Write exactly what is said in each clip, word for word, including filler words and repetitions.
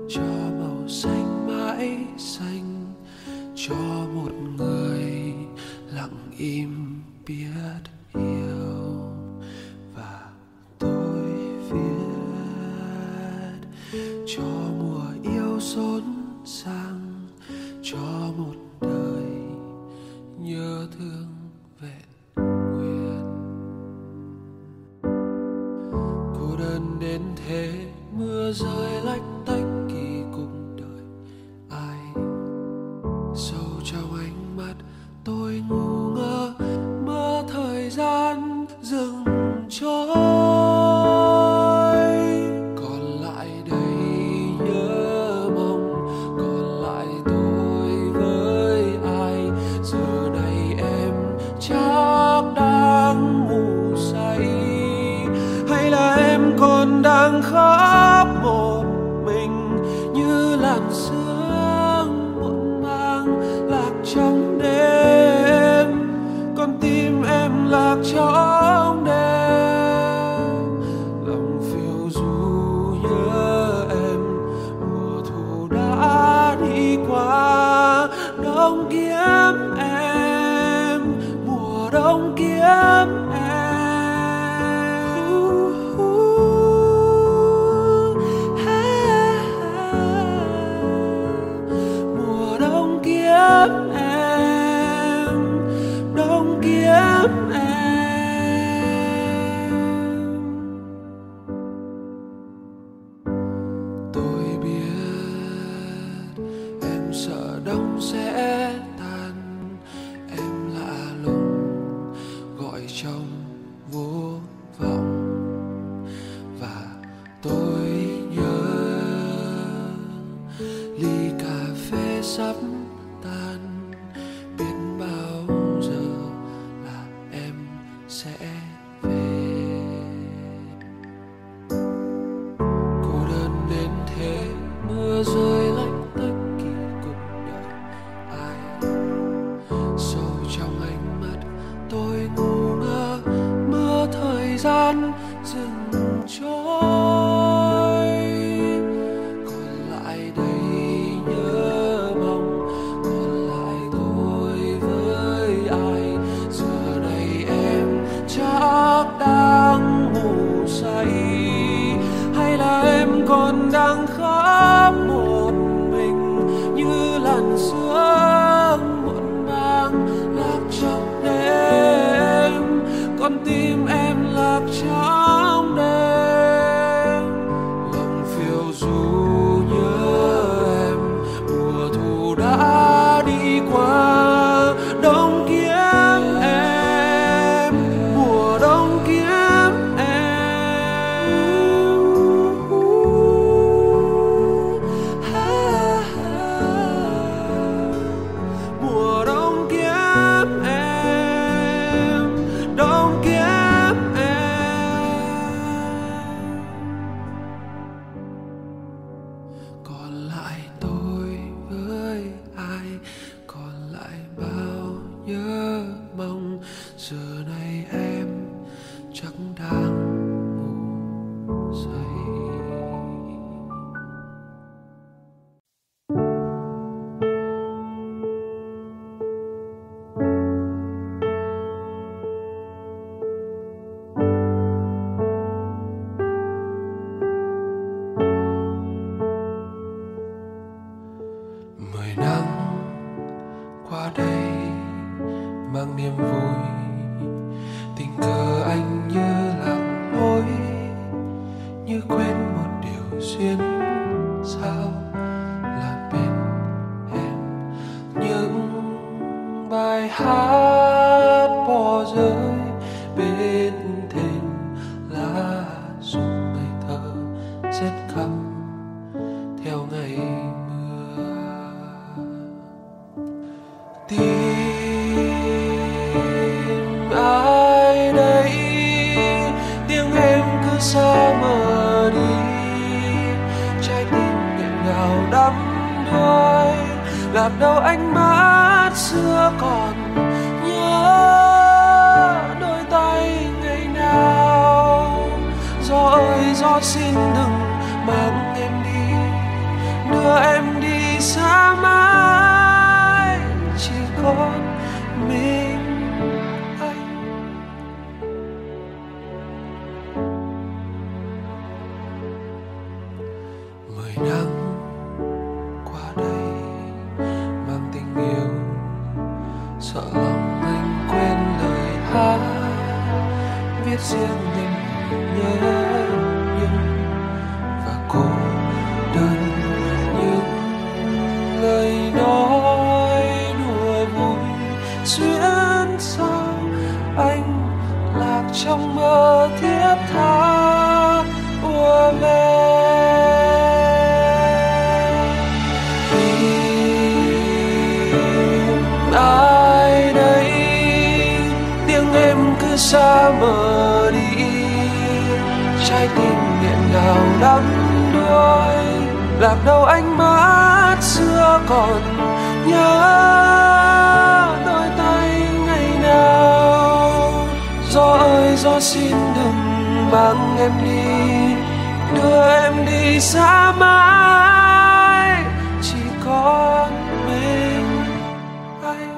cho màu xanh mãi xanh, cho một người lặng im biết yêu. Và tôi viết cho mùa yêu rộn ràng, cho một đời nhớ thương vẹn nguyên. Cô đơn đến thế, mưa rơi lách tách kỳ cùng đời ai. Sâu trong ánh mắt tôi ngu ngơ, mơ thời gian dừng trôi. Còn lại đây nhớ mong, còn lại tôi với ai. Giờ này em chắc đang ngủ say, hay là em còn đang khóc một mình như làn sương muộn màng lạc trong đêm. Con tim em lạc trong đêm, lòng phiêu du nhớ em. Mùa thu đã đi qua, đông kiếm em, mùa đông kiếm em. Mùa đông kiếm em, đông kiếm em. Tôi biết em sợ đông sẽ tan, em lạ lùng gọi trong vô vọng. Và tôi nhớ ly cà phê sắp tan, biết bao giờ là em sẽ về. Cô đơn đến thế, mưa rơi lách tách kỳ cùng đời ai. Sâu trong ánh mắt tôi ngu ngơ, mơ thời gian dừng trôi. Còn lại đây nhớ mong, còn lại tôi với ai. Giờ này em chắc đang ngủ say, hay là em còn đang khóc một mình như làn sương muộn màng lạc trong đêm. Con tim em lạc trong đêm, lòng phiêu du nhớ em. Mùa thu đã đi qua, đông kiếm em, mùa đông kiếm em. Mùa đông kiếm em, đông kiếm em. Còn lại tôi với ai, còn lại bao nhớ mong. Giờ này em chắc đang ngủ say. Mười năm qua đây mang niềm vui, tình cờ anh như lạc lối, như quên một điều duyên sao là bên em. Những bài hát bỏ rơi bên thềm lá rụng ngây thơ rét căm theo ngày mưa. Tìm ai đây, tiếng em cứ xa mờ đi. Trái tim nghẹn ngào đắm đuối, làm đâu ánh mắt xưa còn nhớ đôi tay ngày nào. Gió ơi gió xin đừng mang em đi, đưa em đi xa mãi, chỉ còn mình anh. Mười năm qua đây mang tình yêu, sợ lòng anh quên lời hát viết riêng mình nhớ nhung, và cô đơn những lời nói đùa vui xuyên sao anh lạc trong mơ thiết tha ùa về. Ai đây tiếng em cứ xa mờ đi, trái tim nghẹn ngào đắm đuối, lạc đâu ánh mắt xưa còn nhớ đôi tay ngày nào. Gió ơi gió xin đừng mang em đi, đưa em đi xa mãi, chỉ còn mình anh.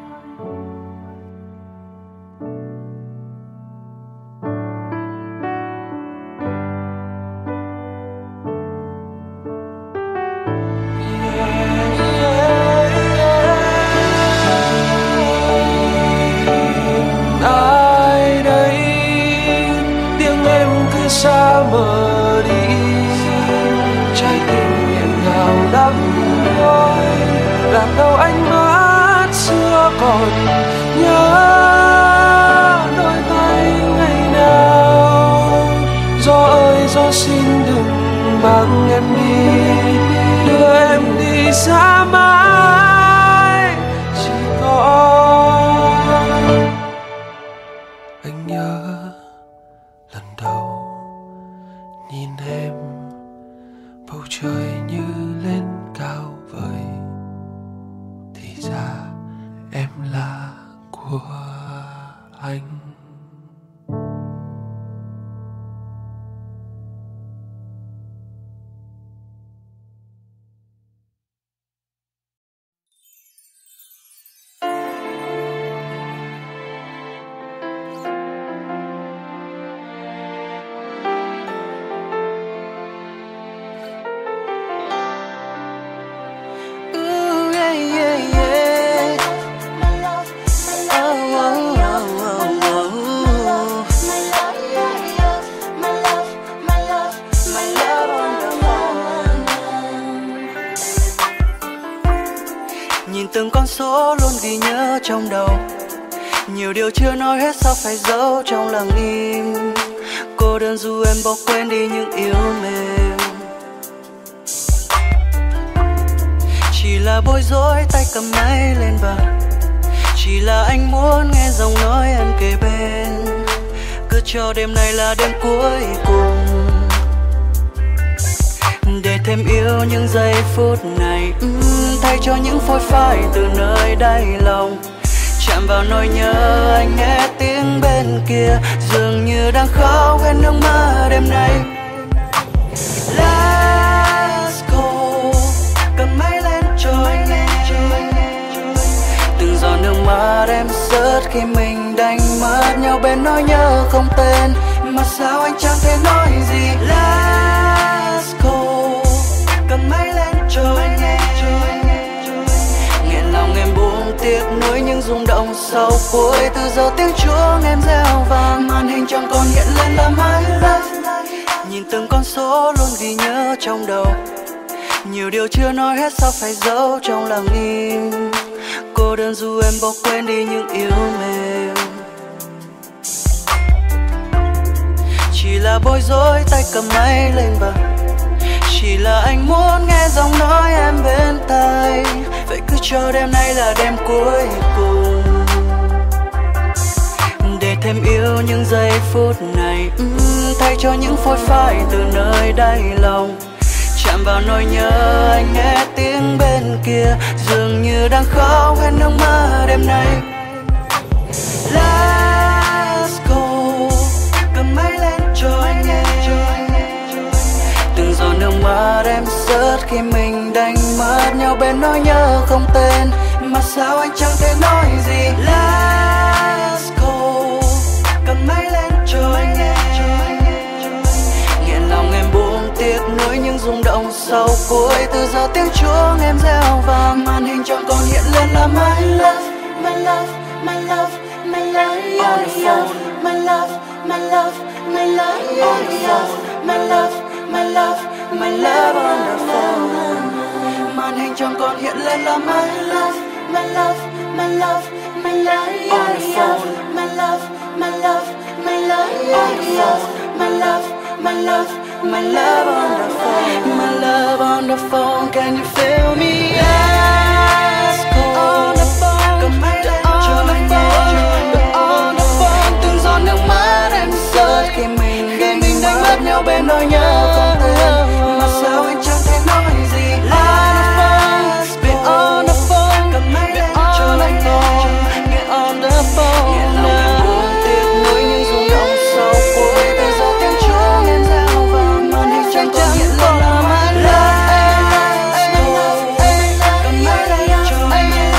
Ai đây tiếng em cứ xa mờ đi, trái tim nghẹn ngào đắm đuối, lạc đâu ánh mắt xưa còn nhớ đôi tay ngày nào. Gió ơi gió xin đừng mang em đi, đưa em đi xa mãi, chỉ còn anh nhớ lần đầu nhìn em, bầu trời như lên cao vời, thì ra em là của anh. Nhìn từng con số luôn ghi nhớ trong đầu, nhiều điều chưa nói hết sao phải giấu trong lặng im. Cô đơn dù em bỏ quên đi những yếu mềm, chỉ là bối rối tay cầm máy lên bờ, chỉ là anh muốn nghe giọng nói em kề bên, cứ cho đêm này là đêm cuối cùng, để thêm yêu những giây phút này, uhm, thay cho những phôi phai từ nơi đáy lòng. Chạm vào nỗi nhớ anh nghe tiếng bên kia, dường như đang khóc hết nước mắt đêm nay. Let's go, cầm máy lên trôi nghe, từng giọt nước mắt em rớt khi mình đánh mất nhau bên nỗi nhớ không tên, mà sao anh chẳng thể nói gì. Let's go, cầm máy lên trôi nghe, nghẹn lòng em buông tiếc nuối những rung động sau cuối. Từ giờ tiếng chuông em reo vang, màn hình chẳng còn hiện lên là mãi đây. Nhìn từng con số luôn ghi nhớ trong đầu, nhiều điều chưa nói hết sao phải giấu trong lặng im. Cô đơn dù em bỏ quên đi những yếu mềm, chỉ là bối rối tay cầm máy lên bờ, chỉ là anh muốn nghe giọng nói em bên tai. Vậy cứ cho đêm nay là đêm cuối cùng, để thêm yêu những giây phút này, uhm, thay cho những phôi phai từ nơi đáy lòng. Chạm vào nỗi nhớ anh nghe tiếng bên kia, dường như đang khóc hết nước mắt đêm nay. Let's go, cầm máy lên cho anh nghe, từng giọt nước mắt em rớt khi mình nỗi nhớ không tên, mà sao anh chẳng thể nói gì. Let's go, cầm máy lên cho anh nghe. Nghiền lòng em buông tiếc nuối những rung động sau cuối. Từ giờ tiếng chuông em reo vang, màn hình chẳng còn hiện lên là my love, my love, my love, my love, on the phone. My love, my love, my love, on the phone. My love, my love, my love on the phone. Màn hình chẳng còn hiện lên là my love, my love, my love, my love, on the phone. My love, my love, my love, on the phone. My love, my love, my love on the phone. My love on the phone, can you feel me? Let's go on the phone, cầm máy lên cho anh nghe. On the phone, từng giọt nước mắt em rơi khi mình khi mình đánh mất nhau bên nỗi nhớ không tên, mà sao anh chẳng thể nói gì. Let's be on the phone, cầm máy lên cho anh nghe. Get on the phone, nghiền lòng em buông tiếc nuối những rung động sau cuối. Từ giờ tiếng chuông em reo vang, màn hình chẳng còn hiện lên là my love. Cầm máy lên cho anh nghe.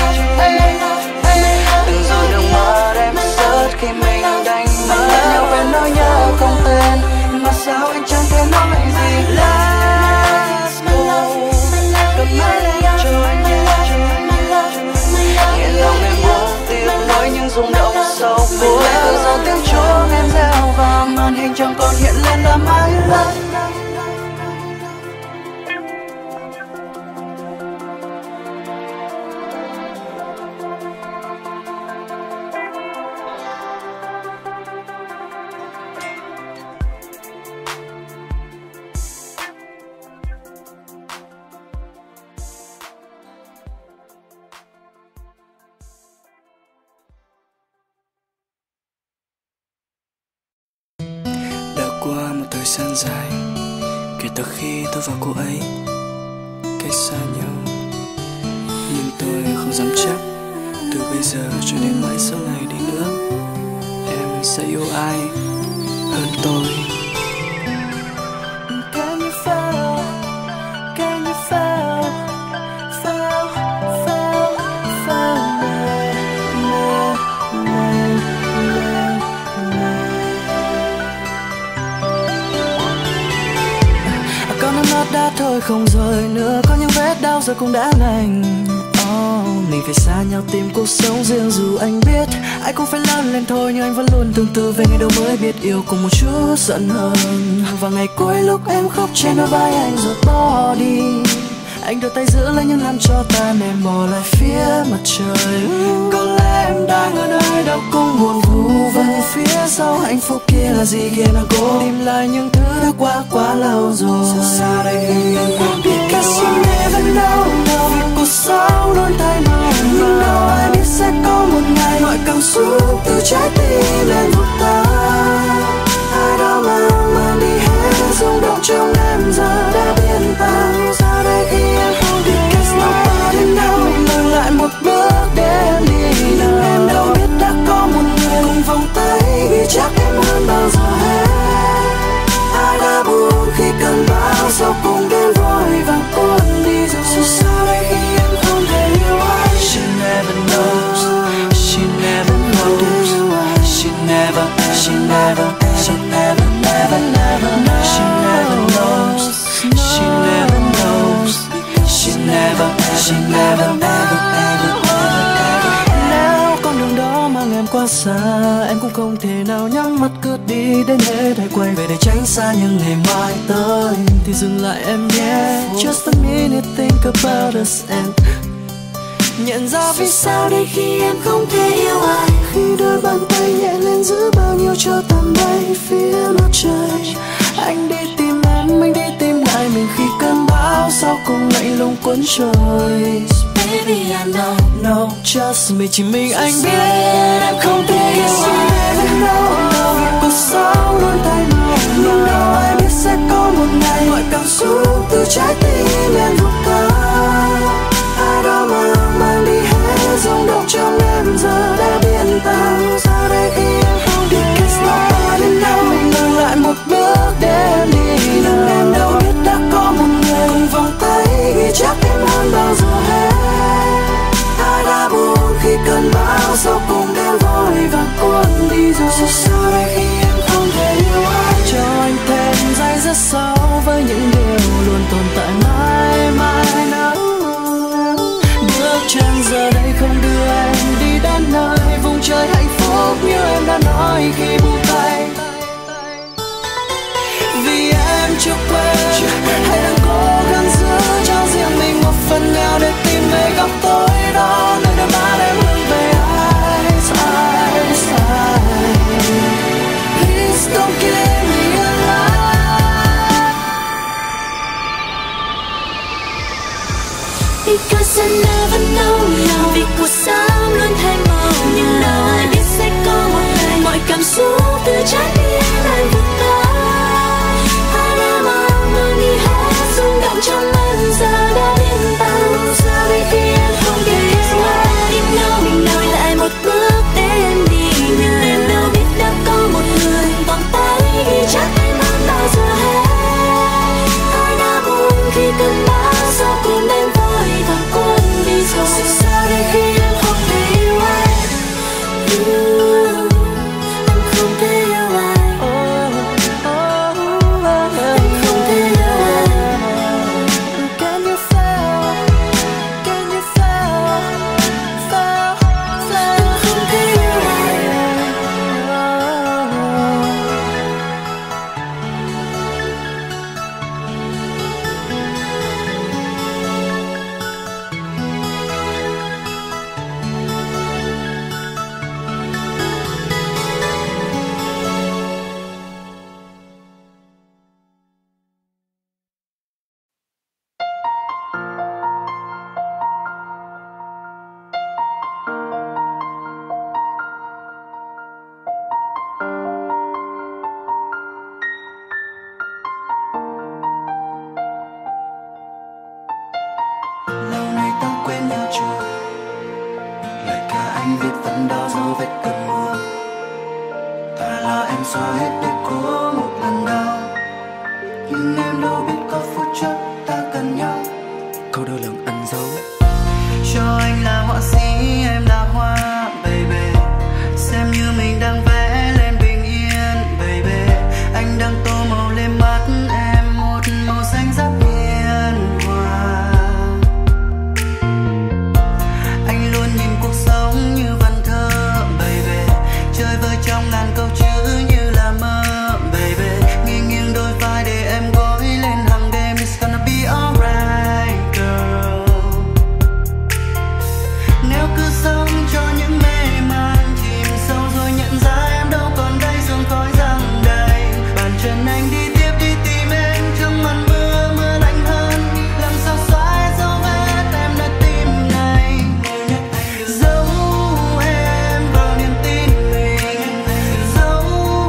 Từng giọt nước mắt em rớt khi mình đánh mất nhau bên nỗi nhớ không tên, mà sao anh chẳng thể nói gì. Let's go, cầm máy lên cho anh nghe. Nghiền lòng em buông tiếc nuối những rung động sau cuối. Từ giờ tiếng chuông em reo vang, màn hình chẳng còn hiện lên là my love. Qua một thời gian dài kể từ khi tôi và cô ấy cách xa nhau, nhưng tôi không dám chắc từ bây giờ cho đến mãi sau này đi nữa em sẽ yêu ai hơn tôi. Can you feel, can you feel, feel, feel, feel me, me, me, me, me. Có nước mắt đã thôi không rơi nữa, có những vết đau giờ cũng đã lành. Oh, mình phải xa nhau tìm cuộc sống riêng, dù anh biết ai cũng phải lớn lên thôi, nhưng anh vẫn luôn tương tư về ngày đầu mới biết yêu cùng một chút giận hơn. Và ngày cuối lúc em khóc trên đôi vai anh rồi bỏ đi, anh đưa tay giữ lấy những năm cho tan em bỏ lại phía mặt trời. Có lẽ em đang ở nơi đâu cũng buồn vu vơ, phía sau hạnh phúc kia là gì kia nào cố tìm lại những thứ đã qua quá lâu rồi. Sao đây khi em không biết, because you never know, know. Vì cuộc sống luôn thay đổi, nhưng đâu ai biết sẽ có một ngày mọi cảm xúc từ trái tim lên vụt tan. Ai đó mang mang đi hết rung động trong em giờ đã biến tan. Sao đây khi em không biết, because nobody know. Mình lùi lại một bước để em đi nào. Em đâu biết đã có một người cùng vòng tay, vì chắc em hơn bao giờ hết. Ai đã buồn khi cơn bão sau cùng đến vội vàng cuốn đi rồi. So sao đây khi em không thể yêu ai. She never knows, she never knows, she never, she never, she never, never, never knows. She never knows, she never knows, she never, she never, ever, ever, ever, ever. Nếu con đường đó mang em quá xa, em cũng không thể nào nhắm mắt cứ đi đến hết. Hãy quay về để tránh xa những ngày mai tới thì dừng lại em nhé. Just a minute, think about us and nhận ra vì sao đây khi em không thể yêu ai. Khi đôi bàn tay nhẹ lên giữ bao nhiêu cho tàn bay phía mặt trời. Anh đi tìm em, anh đi tìm lại mình khi cơn bão sau cùng lạnh lùng cuốn trôi. Baby I know, no, just me, chỉ mình anh biết em không thể yêu ai. Vì cuộc sống luôn thay đổi, nhưng đâu ai biết sẽ có một ngày mọi cảm xúc từ trái tim em vụt tan. Ai đó mang mang đi hết rung động trong em giờ đã biến tan. Sao đây khi em không biết, because nobody know. Mình ngừng lại một bước để em đi nào. Em đâu biết đã có một người cùng vòng tay, vì chắc em hơn bao giờ hết. chưa quên. Hãy đang cố gắng giữ cho riêng mình một phần nào để tìm về góc tối đó, nơi đôi mắt em hướng về eyes, eyes, eyes. Please don't give me a lie, because I never know now. Vì cuộc sống luôn thay màu, nhưng nào ai biết sẽ có một ngày mọi cảm xúc từ trái tim anh vượt qua. Hai em mong mang đi hết rung động trong lần giờ đã yên tĩnh. Giờ đây khi em không kể qua, em know mình lùi lại một bước để em đi, nhưng em đâu biết đã có một người vòng tay ghi chắc em không bao giờ hết. Ai đã buồn khi cơn bão gió cuốn em vội vàng cuốn đi rồi. Giờ đây khi em không thể yêu anh, em không thể yêu anh, em không thể yêu anh. Can you feel, can you feel, feel, feel? Em không thể yêu anh. Lâu nay ta quên nhau chưa, lời ca anh viết vẫn đó dấu vết cơn mưa. Ta lo em xóa hết để có một lần đau, nhưng em đâu biết có phút chốc ta cần nhau. Câu đôi lần anh giấu Cho anh là họa sĩ, em là hoa, baby. Xem như mình đang vẽ lên bình yên, baby. Anh đang tô màu lên mắt em một màu xanh rất hiền hòa. Anh luôn nhìn cuộc sống như văn thơ, baby. Chơi vơi trong ngàn câu chữ như là mơ, baby. Nghiêng nghiêng đôi vai để em gối lên hàng đêm. It's gonna be alright, girl. Nếu cứ sống cho những mê man chìm sâu rồi nhận ra em đâu còn đây, sương khói giăng đầy. Bàn chân anh đi tiếp đi tìm em trong màn mưa, mưa lạnh hơn. Làm sao xóa dấu vết em nơi tim này. Giấu em vào niềm tin mình, giấu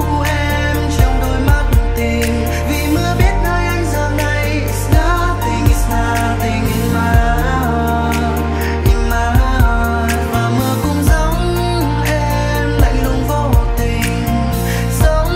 em trong đôi mắt tình. Vì mưa biết nơi anh giờ này. It's nothing, it's nothing in my heart, in my heart. Và mưa cũng giống em lạnh lùng vô tình, giống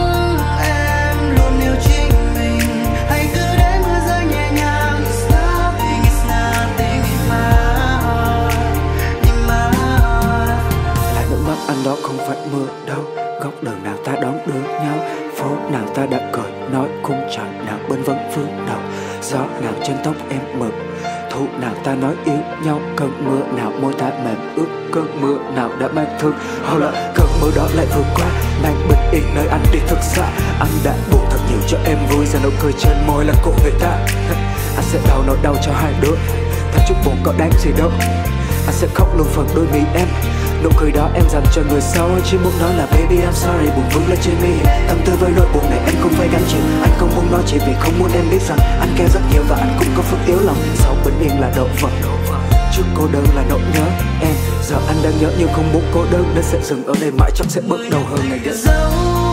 em luôn yêu chính mình. Hãy cứ để mưa rơi nhẹ nhàng. It's nothing, it's nothing in my heart, in my heart. lại nước mắt anh đó không phải mưa đâu. Góc đường nào ta đón đưa nhau, phố nào ta đã cười nói, khung trời nào bên vấn phương đầu. Gió nào trên tóc em mượt, thu nào ta nói yêu nhau. Cơn mưa nào môi ta mềm ướt, cơn mưa nào đã mang thương. Hoặc là cơn mưa đó lại vượt qua, mang bình yên nơi anh đi thật xa. Anh đã buồn thật nhiều cho em vui, giờ nụ cười trên môi là của người ta. Anh sẽ đau nỗi đau cho hai đứa, ta chút buồn có đáng gì đâu. Anh sẽ khóc luôn phần đôi mi em, nụ cười đó em dành cho người sau. Chỉ muốn nói là baby I'm sorry, buồn vương lên trên mi. Tâm tư với nỗi buồn này em không phải gánh chịu. Anh không muốn nói chỉ vì không muốn em biết rằng anh care rất nhiều và anh cũng có phước yếu lòng. Sau bình yên là độ vật, trước cô đơn là nỗi nhớ em. Giờ anh đang nhớ nhưng không muốn cô đơn, nên sẽ dừng ở đây mãi, chắc sẽ bước đầu hơn ngày đến. Giấu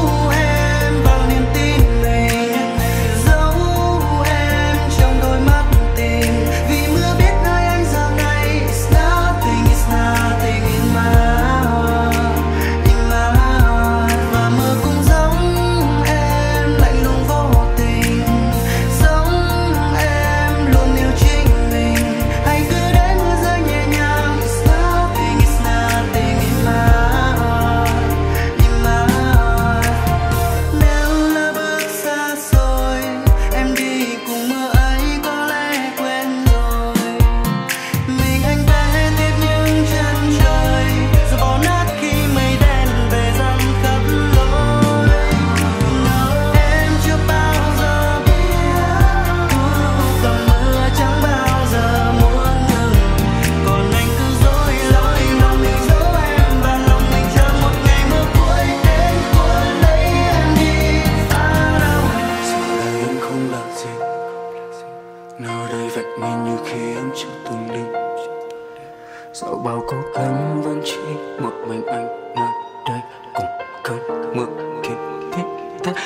em vào niềm tin mình, giấu em trong đôi mắt tình. Vì mưa biết nơi anh giờ này. It's nothing, it's nothing in my heart, in my heart. Và mưa cũng giống em lạnh lùng vô tình, giống em luôn yêu chính mình. Hãy cứ để mưa rơi nhẹ nhàng. It's nothing, it's nothing in my heart, in my heart.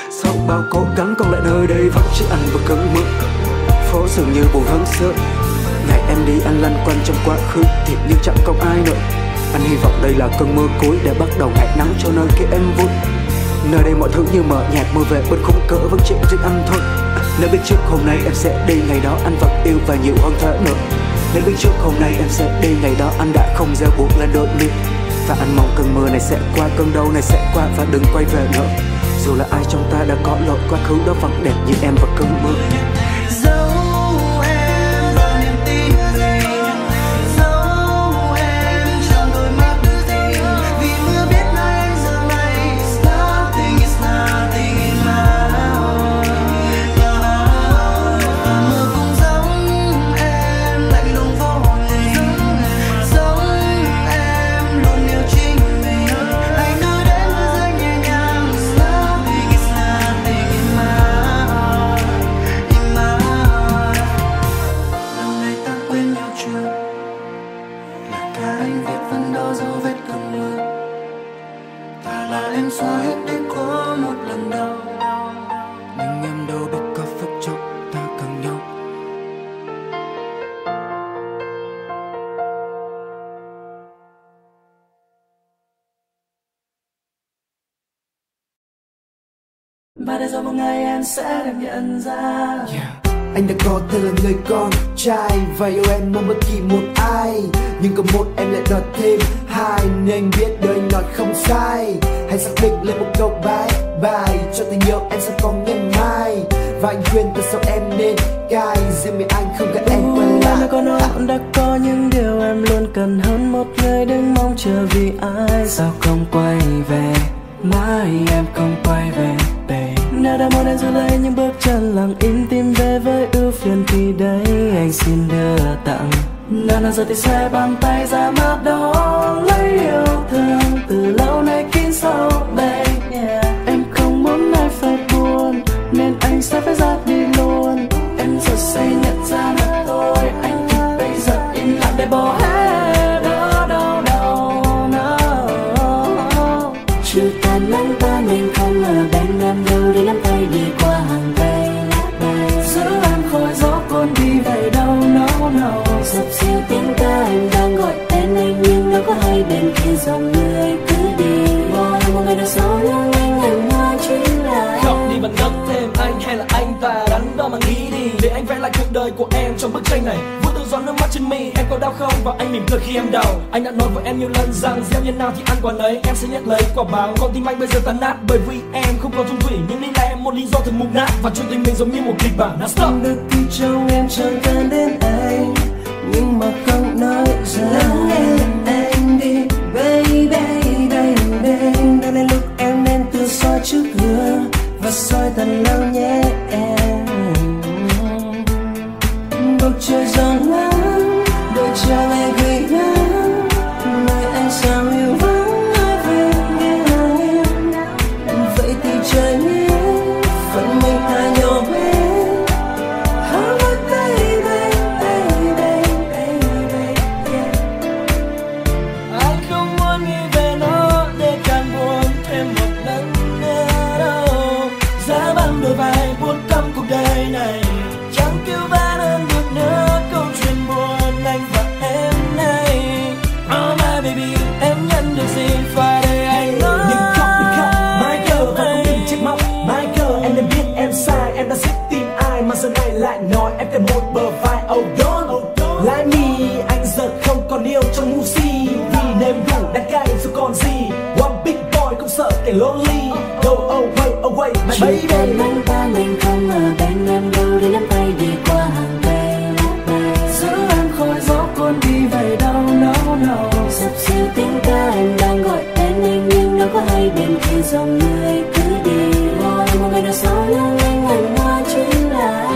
Sau bao cố gắng còn lại nơi đây vẫn chỉ anh và cơn mưa. Phố dường như buồn hơn xưa. Ngày em đi anh lăn quanh trong quá khứ thiệt như chẳng còn ai nữa. Anh hy vọng đây là cơn mưa cuối để bắt đầu ngày nắng cho nơi kia em vui. Nơi đây mọi thứ như mờ nhạt, mưa về bên khung cửa vẫn chỉ riêng anh thôi. Nếu biết trước hôm nay em sẽ đi, ngày đó anh vẫn yêu và nhiều hơn thế nữa. Nếu biết trước hôm nay em sẽ đi, ngày đó anh đã không gieo buộc lên đôi mi. Và anh mong cơn mưa này sẽ qua, cơn đau này sẽ qua và đừng quay về nữa. Dù là ai trong ta đã có lỗi, quá khứ đó vẫn đẹp như em và cơn mưa. Dẫu em và niềm tin gì, dẫu em trong đôi mắt đưa gì, vì mưa biết nơi anh giờ này. It's nothing, it's nothing in my heart. Và mưa cũng giống em lạnh lùng vô hình, giống em luôn yêu chính mình. Anh cứ đến với rất nhẹ nhàng. It's nothing, it's nothing in my heart, in my heart. Lâu nay ta quên nhau chưa? Là cả anh viết vẫn đó dấu vết cơn mưa. Và là em xóa hết để có một lần đau. Nhưng em đâu biết có phút chốc ta cần nhau. Và để rồi một ngày em sẽ được nhận ra, Yeah. Anh đã có tên là người con trai và yêu em mong bất kỳ một ai. Nhưng có một em lại đòi thêm hai, nên anh biết đời nói không sai. Hãy xác định lên một câu bye bye cho tình yêu em sẽ có ngày mai. Và anh khuyên từ sau em nên cai, riêng mình anh không cần em quay Em lại. đã có nói đã có những điều em luôn cần hơn một người đứng mong chờ vì ai. Sao không quay về, mãi em không quay về babe. Nếu đã muốn em giữ lấy những bước chân lặng im tìm về với ưu phiền thì đây anh xin đưa tặng. Nào nào giờ thì xoay bàn tay ra mắt đó lấy yêu thương từ lâu nay kín sâu babe. Yeah. Em không muốn ai phải buồn nên anh sẽ phải ra đi luôn. Em giờ say nhận ra là tôi anh thì bây giờ im lặng để bỏ hết đó đâu đâu no. Chưa tan nắng ta mình không ở bên em đâu để nắm tay đi qua hàng cây. Giữ em khỏi gió cuốn đi về đâu no no. Dập dìu tiếng ca em đang gọi tên anh nhưng đâu có hay bên kia dòng người cứ đi. Mỗi một ngày đâu sau lưng anh hẳn hoa chính là Khóc đi và ngất thêm anh hay là anh ta đắn đo mà nghĩ đi. Để anh vẽ lại cuộc đời của em trong bức tranh này. Vô tự do nước mắt trên mi, em có đau không? Và anh mỉm cười khi em đau. Anh đã nói với em nhiều lần rằng gieo nhân nào thì ăn quả nấy. Em sẽ nhận lấy quả báo. Còn tim anh bây giờ tan nát bởi vì em không còn chung thủy. Nhưng đây là em một lý do thường mục nát. Và chuyện tình mình giống như một kịch bản. Now stop. được thì trong em chẳng cần đến anh nhưng mà không nói ra. Lắng nghe anh đi baby baby. Đây là lúc em nên tự soi trước gương và soi thật lâu nhé em. Bầu trời rộng lớn đôi chờ ngày gửi gắm nơi anh sao yêu vắng ai về nghe em. Vậy thì trời nhé phận mình ta nhỏ bé. How about baby baby baby yeah. Anh không muốn nghĩ về nó để càng buồn thêm một lần nữa đâu. Giá băng đôi vai buốt căm cuộc đời này. Chẳng cứu vãn hơn được nữa câu chuyện buồn anh và em này. Oh my baby, em nhận được gì phải để anh nói. Nhưng khóc đừng khóc, my girl và không đừng trách móc. My girl em đã biết em sai, em đã giết tim ai mà giờ này lại nói em cần một bờ vai. Oh don't, like me, anh giờ không còn yêu trong ngu si. Vì nếm đủ đắng cay rồi còn gì. One big boy không sợ kẻ lonely. Go away, away, my baby. Chỉ cần nắng ta mình không ở bên em đâu để nắm tay đi qua hàng cây. Giữ em khỏi gió cuốn đi về đâu no no. Dập dìu tiếng ca em đang gọi tên anh nhưng đâu có hay bên kia dòng người cứ đi. Mỗi một ngày nào sau lưng anh hẳn hoa chính là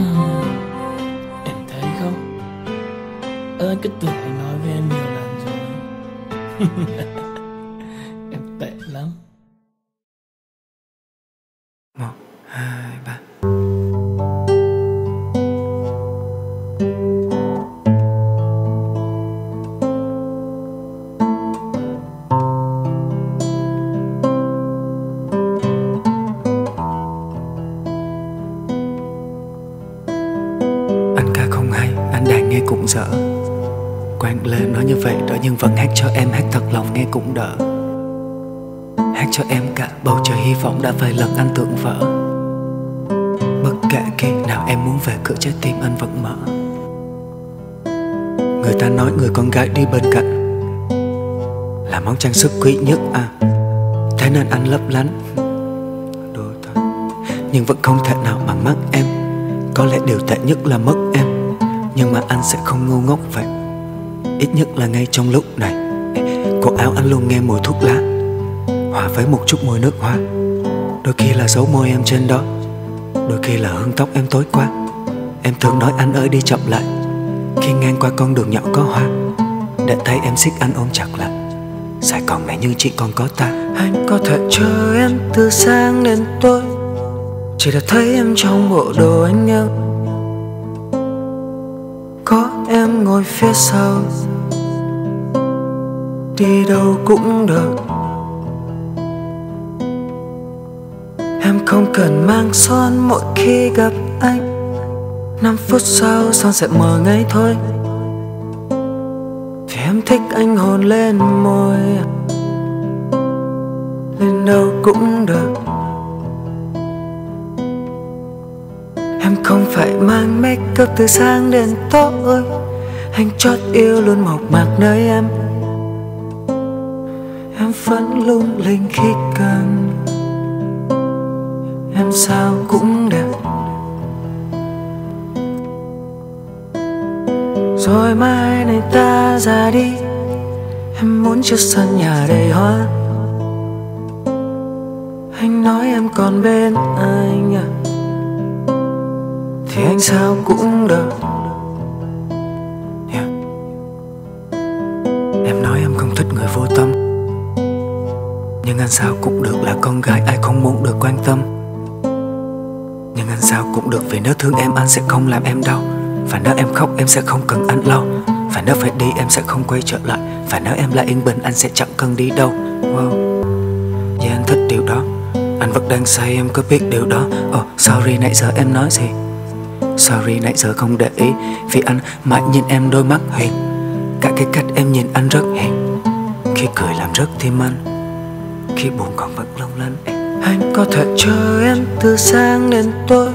Em thấy không? Ơ anh cứ tưởng anh nói với em nhiều lần rồi. Em tệ lắm. Một, hai, ba. nghe cũng dở. Quang Lê nói như vậy đó, nhưng vẫn hát cho em, hát thật lòng nghe cũng đỡ. Hát cho em cả bầu trời hy vọng, đã vài lần anh tưởng vỡ. Bất kể khi nào em muốn về, cửa trái tim anh vẫn mở. Người ta nói người con gái đi bên cạnh là món trang sức quý nhất à, thế nên anh lấp lánh đôi thôi. Nhưng vẫn không thể nào bằng mắt em. Có lẽ điều tệ nhất là mất em, nhưng mà anh sẽ không ngu ngốc vậy. Ít nhất là ngay trong lúc này, cổ áo anh luôn nghe mùi thuốc lá hòa với một chút mùi nước hoa. Đôi khi là dấu môi em trên đó, đôi khi là hương tóc em tối qua. Em thường nói anh ơi đi chậm lại khi ngang qua con đường nhỏ có hoa, để thấy em siết anh ôm chặt lại. Sài Gòn này như chỉ còn có ta. Anh có thể chờ em từ sáng đến tối, chỉ để thấy em trong bộ đồ anh yêu. Có em ngồi phía sau, đi đâu cũng được. Em không cần mang son mỗi khi gặp anh. Năm phút sau son sẽ mờ ngay thôi, vì em thích anh hôn lên môi. Lên đâu cũng được. Em không phải mang make up từ sáng đến tối. Anh chót yêu luôn mộc mạc nơi em. Em vẫn lung linh khi cần. Em sao cũng đẹp. Rồi mai này ta ra đi, em muốn cho sân nhà đầy hoa. Anh nói em còn bên anh à, thì anh sao cũng được. Yeah. Em nói em không thích người vô tâm, nhưng anh sao cũng được, là con gái ai không muốn được quan tâm. Nhưng anh sao cũng được, vì nếu thương em anh sẽ không làm em đau. Và nếu em khóc em sẽ không cần anh lau. Và nếu phải đi em sẽ không quay trở lại. Và nếu em lại yên bình anh sẽ chẳng cần đi đâu. Wow, yeah, anh thích điều đó. Anh vẫn đang say em có biết điều đó. Oh sorry nãy giờ em nói gì. Sorry nãy giờ không để ý, vì anh mãi nhìn em đôi mắt huyền. Cả cái cách em nhìn anh rất hiền. Khi cười làm rất tim anh, khi buồn còn vẫn long lanh. Anh có thể chờ em từ sáng đến tối,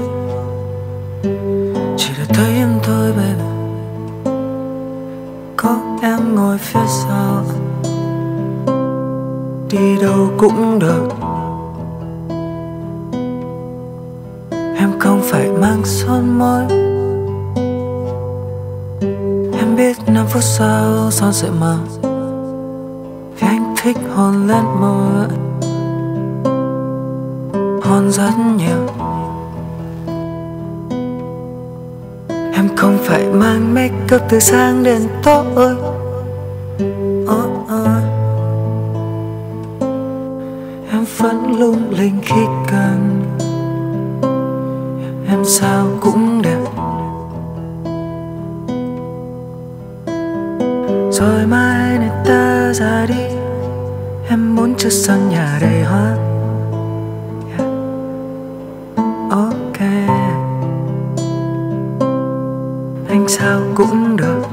chỉ để thấy em thôi baby. Có em ngồi phía sau, đi đâu cũng được. Em không phải mang son môi. Em biết năm phút sau son sẽ mờ, vì anh thích hôn lên môi. Hôn rất nhiều. Em không phải mang make up từ sáng đến tối. Oh, oh. Em vẫn lung linh khi cần. Em sao cũng đẹp. Rồi mai này ta ra đi, em muốn cho sân nhà đầy hoa. Yeah. Ok, anh sao cũng được.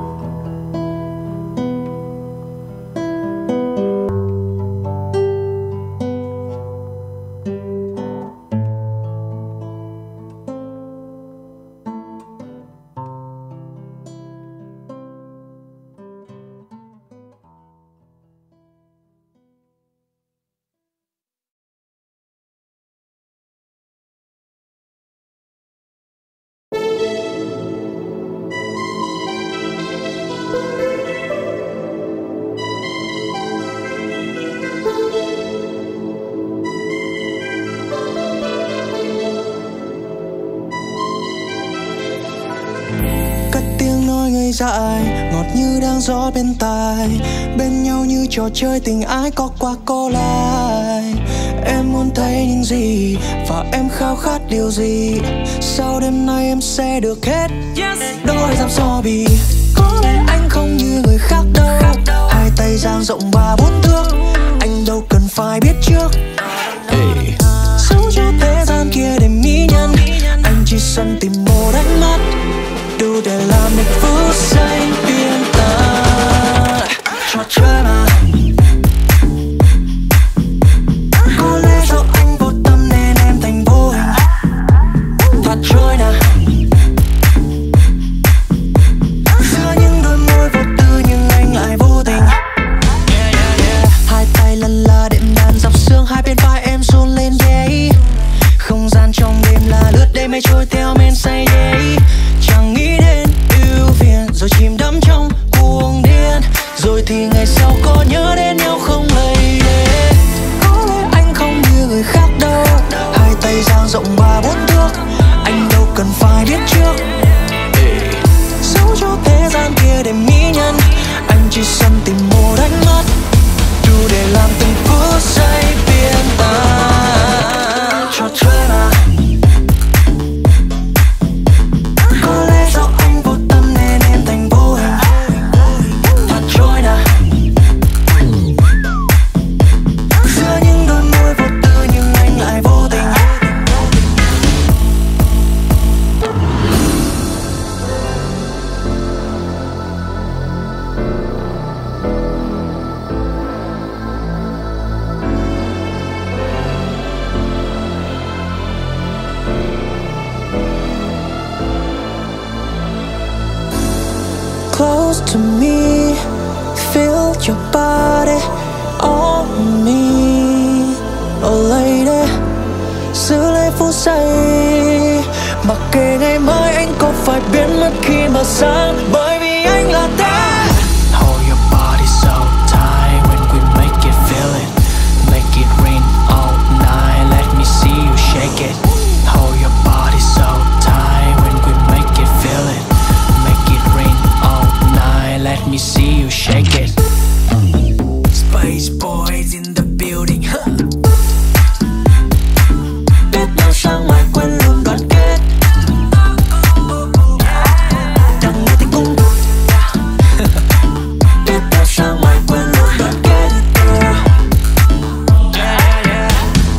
Dại, ngọt như đang gió bên tai, bên nhau như trò chơi tình ái có qua có lại. Em muốn thấy những gì và em khao khát điều gì, sau đêm nay em sẽ được hết. Đôi dám so bì, có lẽ anh không như người khác đâu. Hai tay dang rộng ba bốn thước, anh đâu cần phải biết trước. Hey. Sống cho thế gian kia để mỹ nhân, anh chỉ sân tìm một ánh mắt đủ để làm được vui. để mây trôi theo men say đấy. Chẳng nghĩ đến ưu phiền rồi chìm đắm trong cuồng điên, rồi thì ngày sau có nhớ đến nhau không hay đến. Có lẽ anh không như người khác đâu, hai tay dang rộng ba bốn thước, anh đâu cần phải biết trước. Giấu cho thế gian kia để mỹ nhân, anh chỉ săn tìm một ánh mắt đủ để làm từng phút giây biến tan. Cho thuê mà có lẽ do anh vô tâm nên em thành vô hình, thật trôi nè giữa những đôi môi vô tư nhưng anh lại vô tình. Close to me, feel your body on me, oh lady. Giữ lấy phút giây, mặc kệ ngày mai anh có phải biến mất khi mà sáng, bởi vì anh là thế. Hold your body so tight when we make it, feel it, make it rain all night. Let me see you shake it. Hold your body so tight when we make it, feel it, make it rain all night. Let me see you shake it. Space boys in the building, huh? Biết đâu sang ngoài quên luôn đoàn kết, đừng nghe tiếng cung. Biết đâu sang ngoài quên luôn đoàn kết. Yeah, yeah.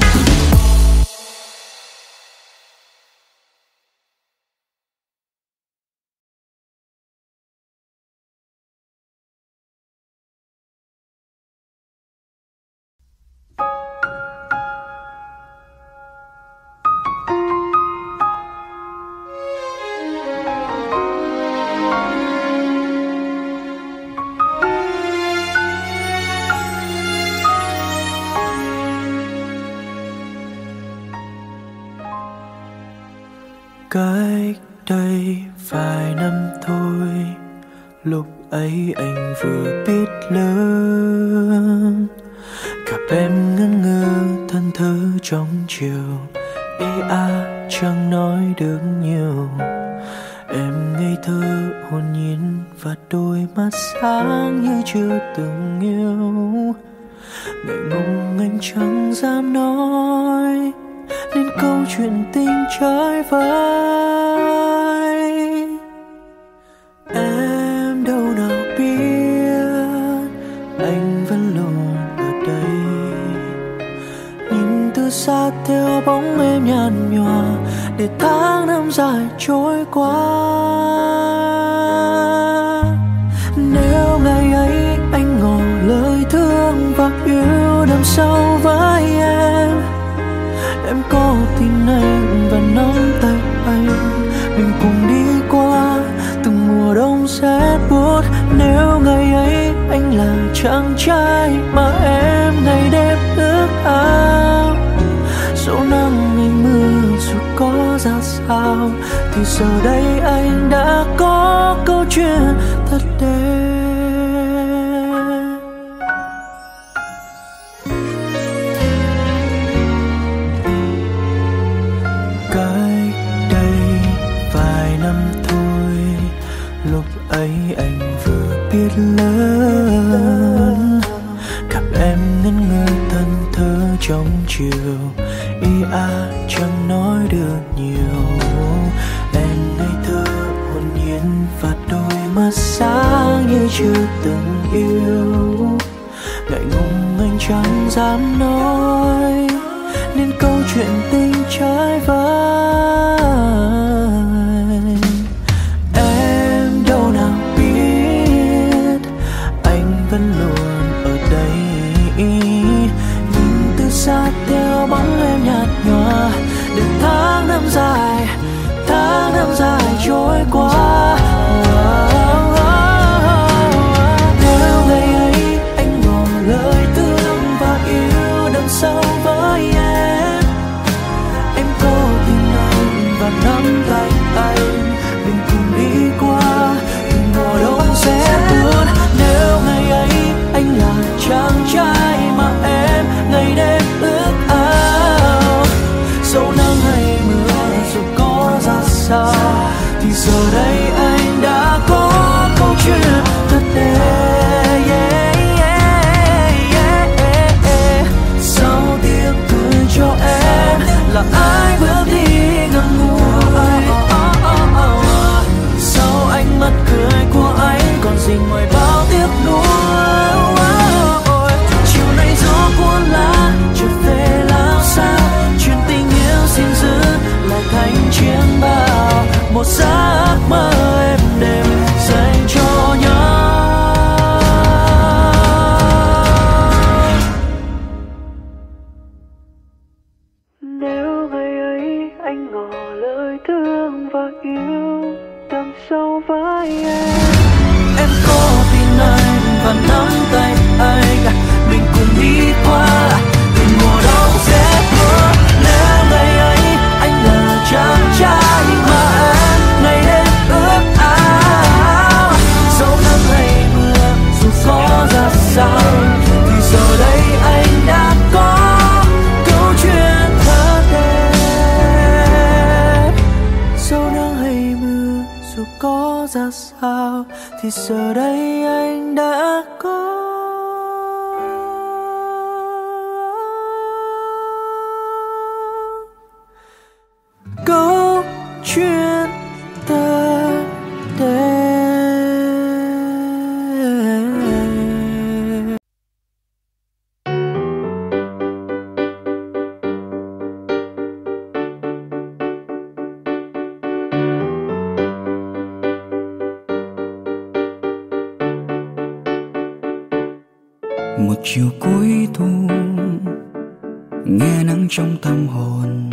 Cách đây vài năm thôi, lúc ấy anh vừa biết lớn, gặp em ngẩn ngơ thân thơ trong chiều, ý à chẳng nói được nhiều. Em ngây thơ hồn nhiên và đôi mắt sáng như chưa từng yêu. Ngại ngùng anh chẳng dám nói nên câu chuyện tình trái vai. Em đâu nào biết anh vẫn luôn ở đây, nhìn từ xa theo bóng em nhàn nhòa để tháng năm dài trôi qua. Nếu ngày ấy anh ngỏ lời thương và yêu đậm sâu với em, em có tin anh và nắm tay anh, mình cùng đi qua từng mùa đông rét buốt. Nếu ngày ấy anh là chàng trai mà em ngày đêm ước ao, dẫu nắng ngày mưa dù có ra sao, thì giờ đây anh đã có câu chuyện thật đẹp. Ấy anh vừa biết lớn, gặp em ngẩn ngơ thân thơ trong chiều, ý à chẳng nói được nhiều. Em ngây thơ hồn nhiên và đôi mắt sáng như chưa từng yêu. Ngại ngùng anh chẳng dám nói nên câu chuyện tình trái vai. Vẫn luôn ở đây, nhìn từ xa theo bóng em nhạt nhòa để tháng năm dài, tháng năm dài trôi qua. Nếu ngày ấy anh ngỏ lời thương và yêu đậm sâu với em, em có tin anh thì giờ đây anh đã có câu chuyện thật đẹp. Yeah, yeah, yeah, yeah. Sau tiếng cười cho em là ai bước đi ngậm ngùi. Sau ánh mắt cười của anh còn gì ngoài bao tiếc nuối. Chiều nay gió cuốn lá trở về làm sao, chuyện tình yêu xin giữ lại thành chiến bao, một giấc mơ êm đềm dành cho nhau. Nếu ngày ấy anh ngỏ lời thương và yêu đằng sau vai em, em có tin anh và nắm tay anh, mình cùng đi qua từng mùa đông rét mưa. Nếu ngày ấy anh là chàng trai mà em ngày đêm ước ao, dẫu nắng hay mưa dù có ra sao, thì giờ đây anh đã có câu chuyện thật đẹp. dẫu nắng hay mưa dù có ra sao, thì giờ đây anh đã có câu chuyện thật đẹp. Một chiều cuối thu, nghe nắng trong tâm hồn,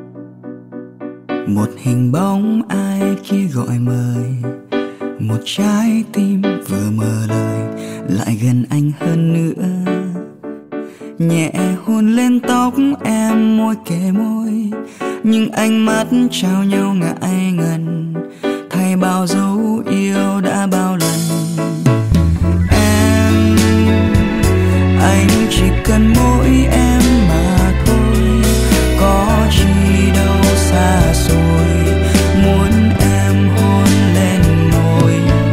một hình bóng ai kia gọi mời, một trái tim vừa mở lời lại gần anh hơn nữa. Nhẹ hôn lên tóc em, môi kề môi, nhưng ánh mắt trao nhau ngại ngần, thay bao dấu yêu đã bao lần. Em, anh chỉ cần mỗi em mà thôi, có chi đâu xa xôi, muốn em hôn lên môi.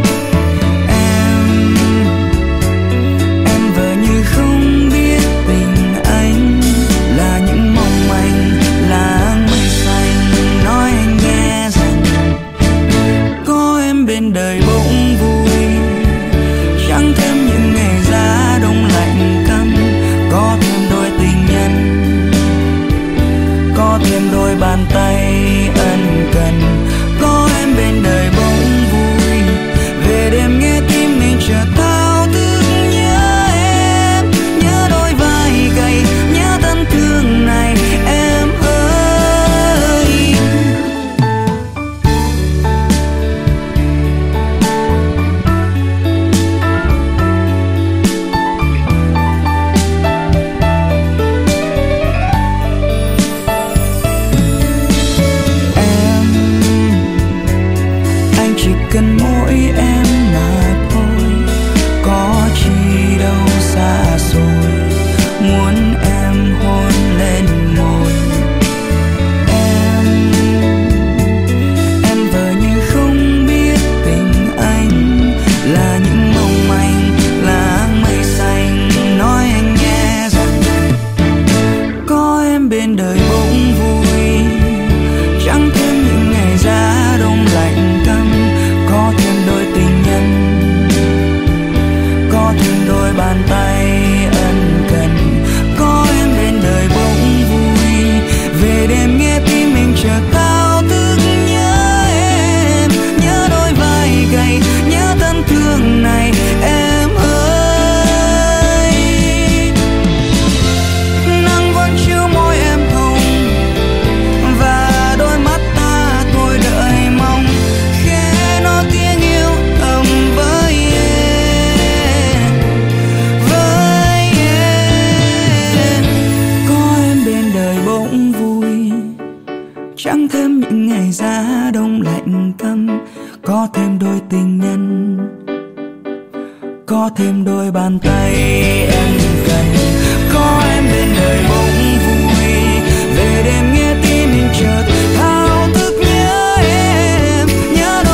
Em, em vờ như không biết tình anh là những mong manh láng mây xanh, nói anh nghe rằng có em bên đời bỗng vui, chẳng thêm những ngày giá đông lạnh căm, có thêm đôi tình nhân, có thêm đôi bàn tay ân cần, có em bên đời bỗng vui. Về đêm nghe tim mình chợt thao thức nhớ em, nhớ đôi vai gầy, nhớ thân thương này em ơi. Cần mỗi em mà thôi, có chi đâu xa xôi, muốn em hôn lên môi. Em, em vờ như không biết tình anh là những mong manh láng mây xanh, nói anh nghe rằng có em bên đời bỗng vui, chẳng thêm những ngày giá đông lạnh căm, có thêm đôi tình nhân, có thêm đôi bàn tay ân cần, có em bên đời bỗng vui. Về đêm nghe tim mình chợt thao thức nhớ em, nhớ đôi vai gầy, nhớ thân thương này em ơi. Nắng vẫn chiếu môi em hồng, và đôi mắt ta thôi đợi mong, khẽ nói tiếng yêu thầm với em, với em. Có em bên đời bỗng vui, chẳng thêm những ngày giá đông lạnh căm, có thêm đôi tình nhân, có thêm đôi bàn tay em cần, có em bên đời bỗng vui. Về đêm nghe tim mình chợt thao thức nhớ em, nhớ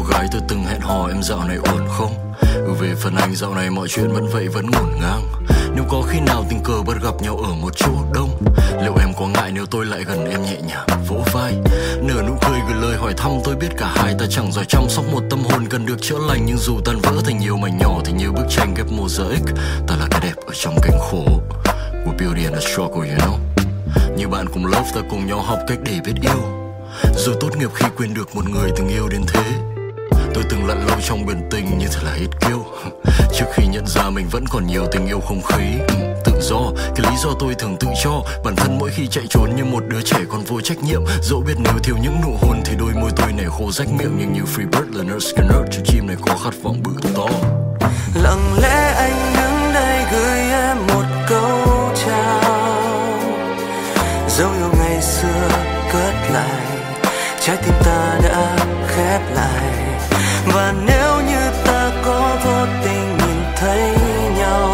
gái tôi từng hẹn hò em dạo này ổn không? Ừ, về phần anh dạo này mọi chuyện vẫn vậy, vẫn ngổn ngang. Nếu có khi nào tình cờ bắt gặp nhau ở một chỗ đông, liệu em có ngại nếu tôi lại gần em nhẹ nhàng vỗ vai, nở nụ cười gửi lời hỏi thăm? Tôi biết cả hai ta chẳng giỏi chăm sóc một tâm hồn cần được chữa lành, nhưng dù tan vỡ thành nhiều mảnh nhỏ thì như bức tranh ghép mosaic, ta là cái đẹp ở trong cảnh khổ. We're beauty and a struggle, you know. Như bạn cùng lớp ta cùng nhau học cách để biết yêu, dù tốt nghiệp khi quên được một người từng yêu đến thế. Tôi từng lặn lâu trong biển tình như thể là hết kiêu, trước khi nhận ra mình vẫn còn nhiều tình yêu không khí. ừ, Tự do, cái lý do tôi thường tự cho bản thân mỗi khi chạy trốn như một đứa trẻ còn vô trách nhiệm. Dẫu biết nếu thiếu những nụ hôn thì đôi môi tôi này khô rách miệng, nhưng như Freebird, Leonard Skinner, chú chim này có khát vọng bự to. Lặng lẽ anh đứng đây gửi em một câu chào, dấu yêu ngày xưa cất lại, trái tim ta đã khép lại. Và nếu như ta có vô tình nhìn thấy nhau,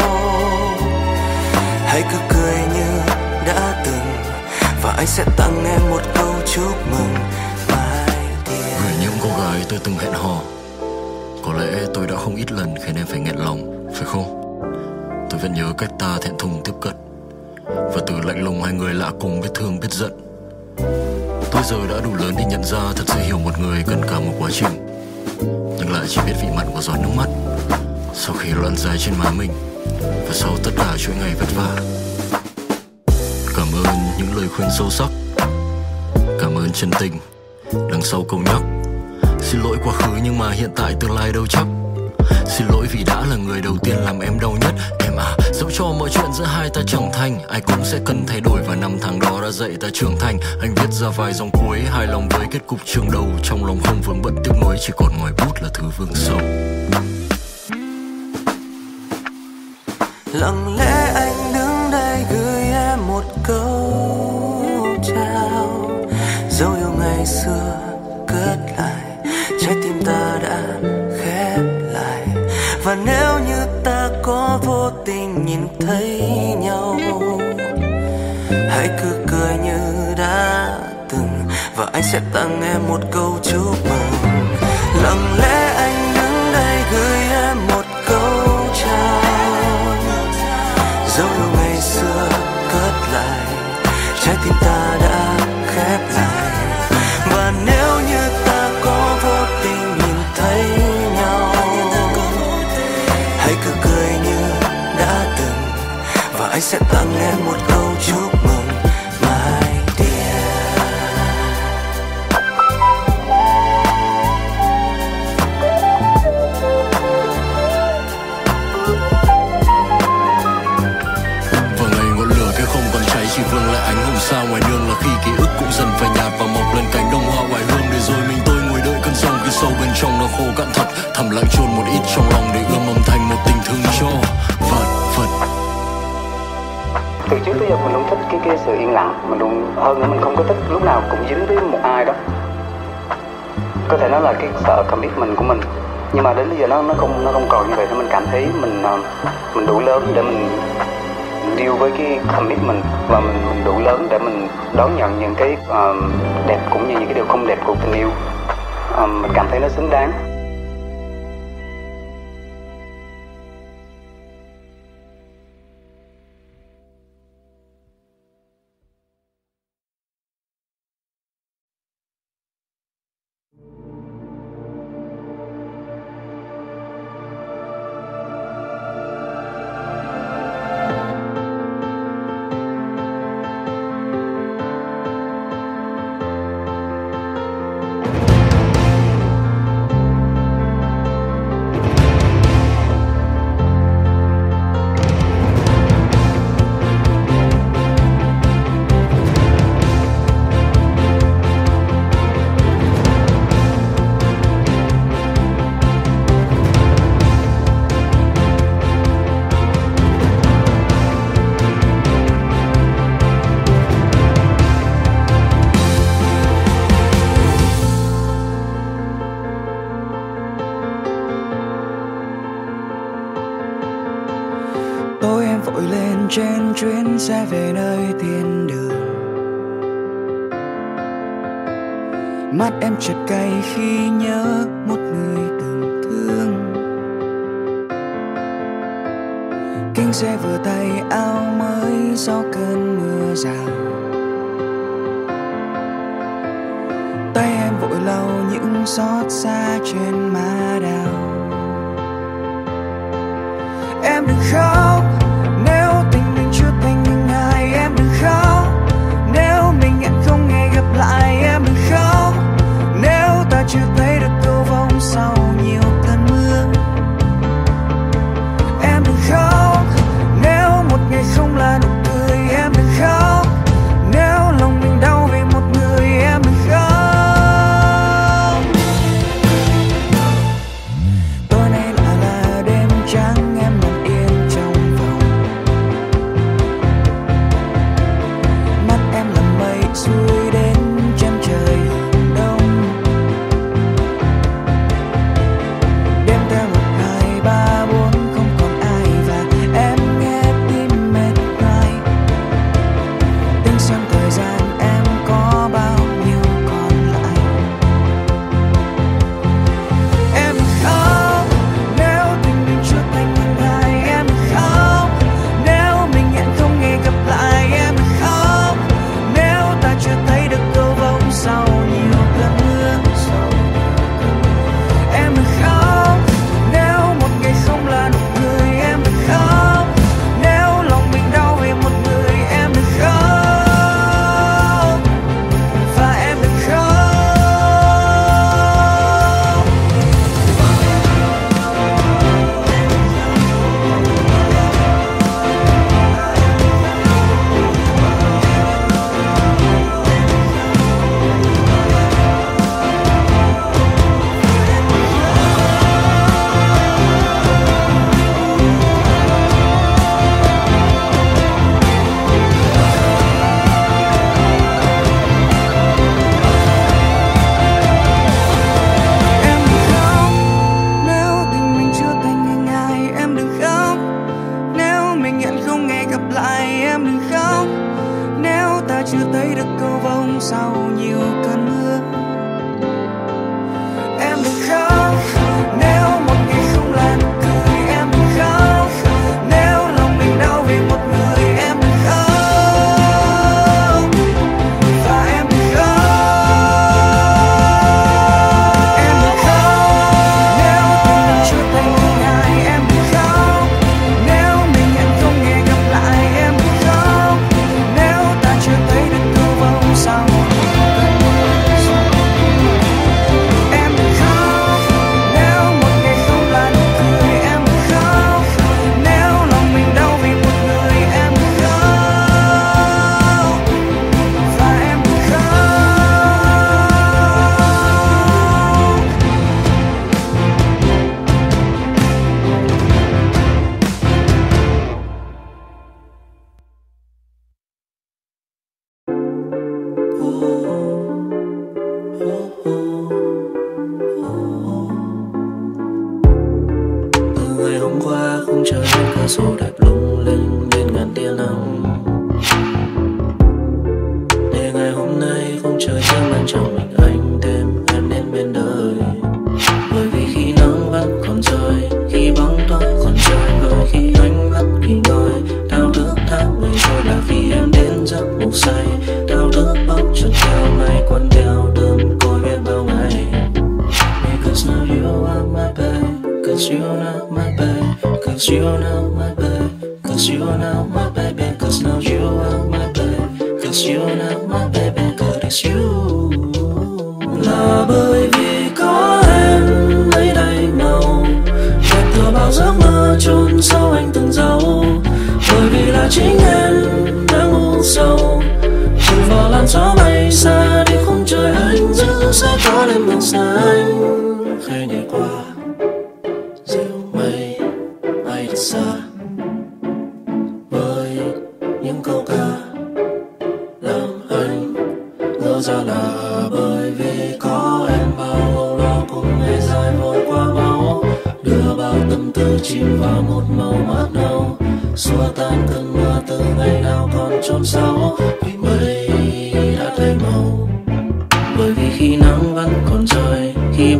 hãy cứ cười như đã từng, và anh sẽ tặng em một câu chúc mừng mai kia. Gửi những cô gái tôi từng hẹn hò, có lẽ tôi đã không ít lần khiến em phải nghẹn lòng, phải không? Tôi vẫn nhớ cách ta thẹn thùng tiếp cận, và từ lạnh lùng hai người lạ cùng biết thương biết giận. Tôi giờ đã đủ lớn để nhận ra thật sự hiểu một người cần cả một quá trình, nhưng lại chỉ biết vị mặn của giọt nước mắt sau khi loạn dài trên má mình, và sau tất cả chuỗi ngày vất vả. Cảm ơn những lời khuyên sâu sắc, cảm ơn chân tình đằng sau câu nhắc. Xin lỗi quá khứ nhưng mà hiện tại tương lai đâu chắc. Xin lỗi vì đã là người đầu tiên làm em đau nhất. Em à, dẫu cho mọi chuyện giữa hai ta trưởng thành, ai cũng sẽ cần thay đổi, và năm tháng đó đã dạy ta trưởng thành. Anh viết ra vài dòng cuối, hài lòng với kết cục trường đầu. Trong lòng không vướng bận tiếc nuối, chỉ còn ngòi bút là thứ vương sâu. Lặng lẽ anh đứng đây gửi em một câu chào, dấu yêu ngày xưa cất lại, trái tim ta đã khép lại. Và nếu như ta có vô tình nhìn thấy nhau, hãy cứ cười như đã từng, và anh sẽ tặng em một câu chúc mừng. Lặng lẽ anh đứng đây gửi em một câu chào, dấu yêu ngày xưa cất lại, trái tim ta đã khép lại. Và nếu như ta có vô tình nhìn thấy nhau, hãy cứ cười như đã từng, và anh sẽ tặng em một câu chúc mừng mai dear. Và ngày ngọn lửa cái không còn cháy, chỉ vương lại ánh hồng sao ngoài đường, là khi ký ức cũng dần phai nhạt và mọc lên cánh đồng hoa hoài hương. Để rồi mình tôi ngồi đợi cơn sông, khi sâu bên trong nó khô cạn thật, thầm lặng chôn một ít trong lòng để ươm mầm thành một tình thương cho vật vật. Từ trước tới giờ mình luôn thích cái cái sự yên lặng, mình luôn hơn nữa mình không có thích lúc nào cũng dính với một ai đó. Có thể nói là cái sợ commitment của mình, nhưng mà đến bây giờ nó nó không nó không còn như vậy, nên mình cảm thấy mình mình đủ lớn để mình deal với cái commitment, và mình mình đủ lớn để mình đón nhận những cái uh, đẹp cũng như những cái điều không đẹp của tình yêu. Uh, mình cảm thấy nó xứng đáng. vội lên trên chuyến xe về nơi thiên đường. Mắt em chợt cay khi nhớ một người từng thương. Kính xe vừa tay áo mới sau cơn mưa rào. Tay em vội lau những xót xa trên má đào. Em đừng khóc nếu tình mình chưa thành những ai. Em đừng khóc nếu mình hẹn không hề gặp lại. Em đừng khóc nếu ta chưa thấy được cầu vồng sau nhiều cơn mưa. Em đừng khóc nếu một ngày không là nụ cười. Em đừng khóc nếu lòng mình đau vì một người. Em đừng khóc. Tối nay là là đêm trắng, em nằm yên trong phòng. Mắt em là mây xuôi đến chân trời hướng đông. Đêm theo một hai ba bốn không còn ai và em nghe tim mệt nhoài. Tính xem thời gian em có bao nhiêu còn lại. Em đừng khóc nếu tình mình chưa thành những ai. Em đừng khóc nếu mình hẹn không hề gặp lại. Em đừng khóc nếu ta chưa thấy được cầu vồng sau nhiều cơn mưa. Em đừng khóc nếu một ngày không là nụ cười. Em đừng khóc nếu lòng mình đau vì một người. Em đừng khóc và em đừng khóc. Em đừng khóc nếu tình mình chưa thành những ai. Em đừng khóc nếu mình hẹn không hề gặp lại. Em đừng khóc nếu ta chưa thấy được cầu vồng sau nhiều cơn mưa. Em đừng khóc nếu một ngày không là nụ cười. Em đừng khóc nếu lòng mình đau vì một người. Em đừng khóc và em đừng khóc. Em đừng khóc nếu tình mình chưa thành những ai. Em đừng khóc nếu mình hẹn không hề gặp lại. Em đừng khóc nếu ta chưa thấy được cầu vồng sau nhiều cơn mưa. Em đừng khóc nếu một ngày không là nụ cười. Em đừng khóc nếu lòng mình đau vì một người. Em đừng khóc và em đừng khóc. Từ ngày hôm qua khung trời bên cửa sổ đẹp lung linh bên ngàn tia nắng. Để ngày hôm nay khung trời thêm bên trong mình anh thêm em đến bên đời. Bởi vì khi nắng vẫn còn rơi, khi bóng tối còn chơi vơi, khi ánh mắt nghỉ ngơi, đau thức thác ngày rồi là khi em đến giấc ngủ say. Đau thức bốc chân theo ngày quấn theo đơn côi biết bao ngày. Because now you are my babe, cause you're not my babe, cause you're not my babe, cause you're not my baby, cause now you are my babe, cause you're not my baby, cause it's you. Là bởi vì có em lấy đầy màu, đẹp thừa bao giấc mơ chôn sâu anh từng dấu. Bởi vì là chính em đang u sầu, trừ vào làn gió bay xa đi khung trời anh giữ sẽ có đêm màu xanh. Khẽ nhảy qua dịu mây bay thật xa, với những câu ca làm anh ngỡ ra là bởi vì có em bao lo cùng ngày dài vội qua máu, đưa bao tâm tư chìm vào một màu mắt nâu, xua tan cơn mưa từ ngày nào còn chôn sâu vì mây đã thay màu. Bởi vì khi nắng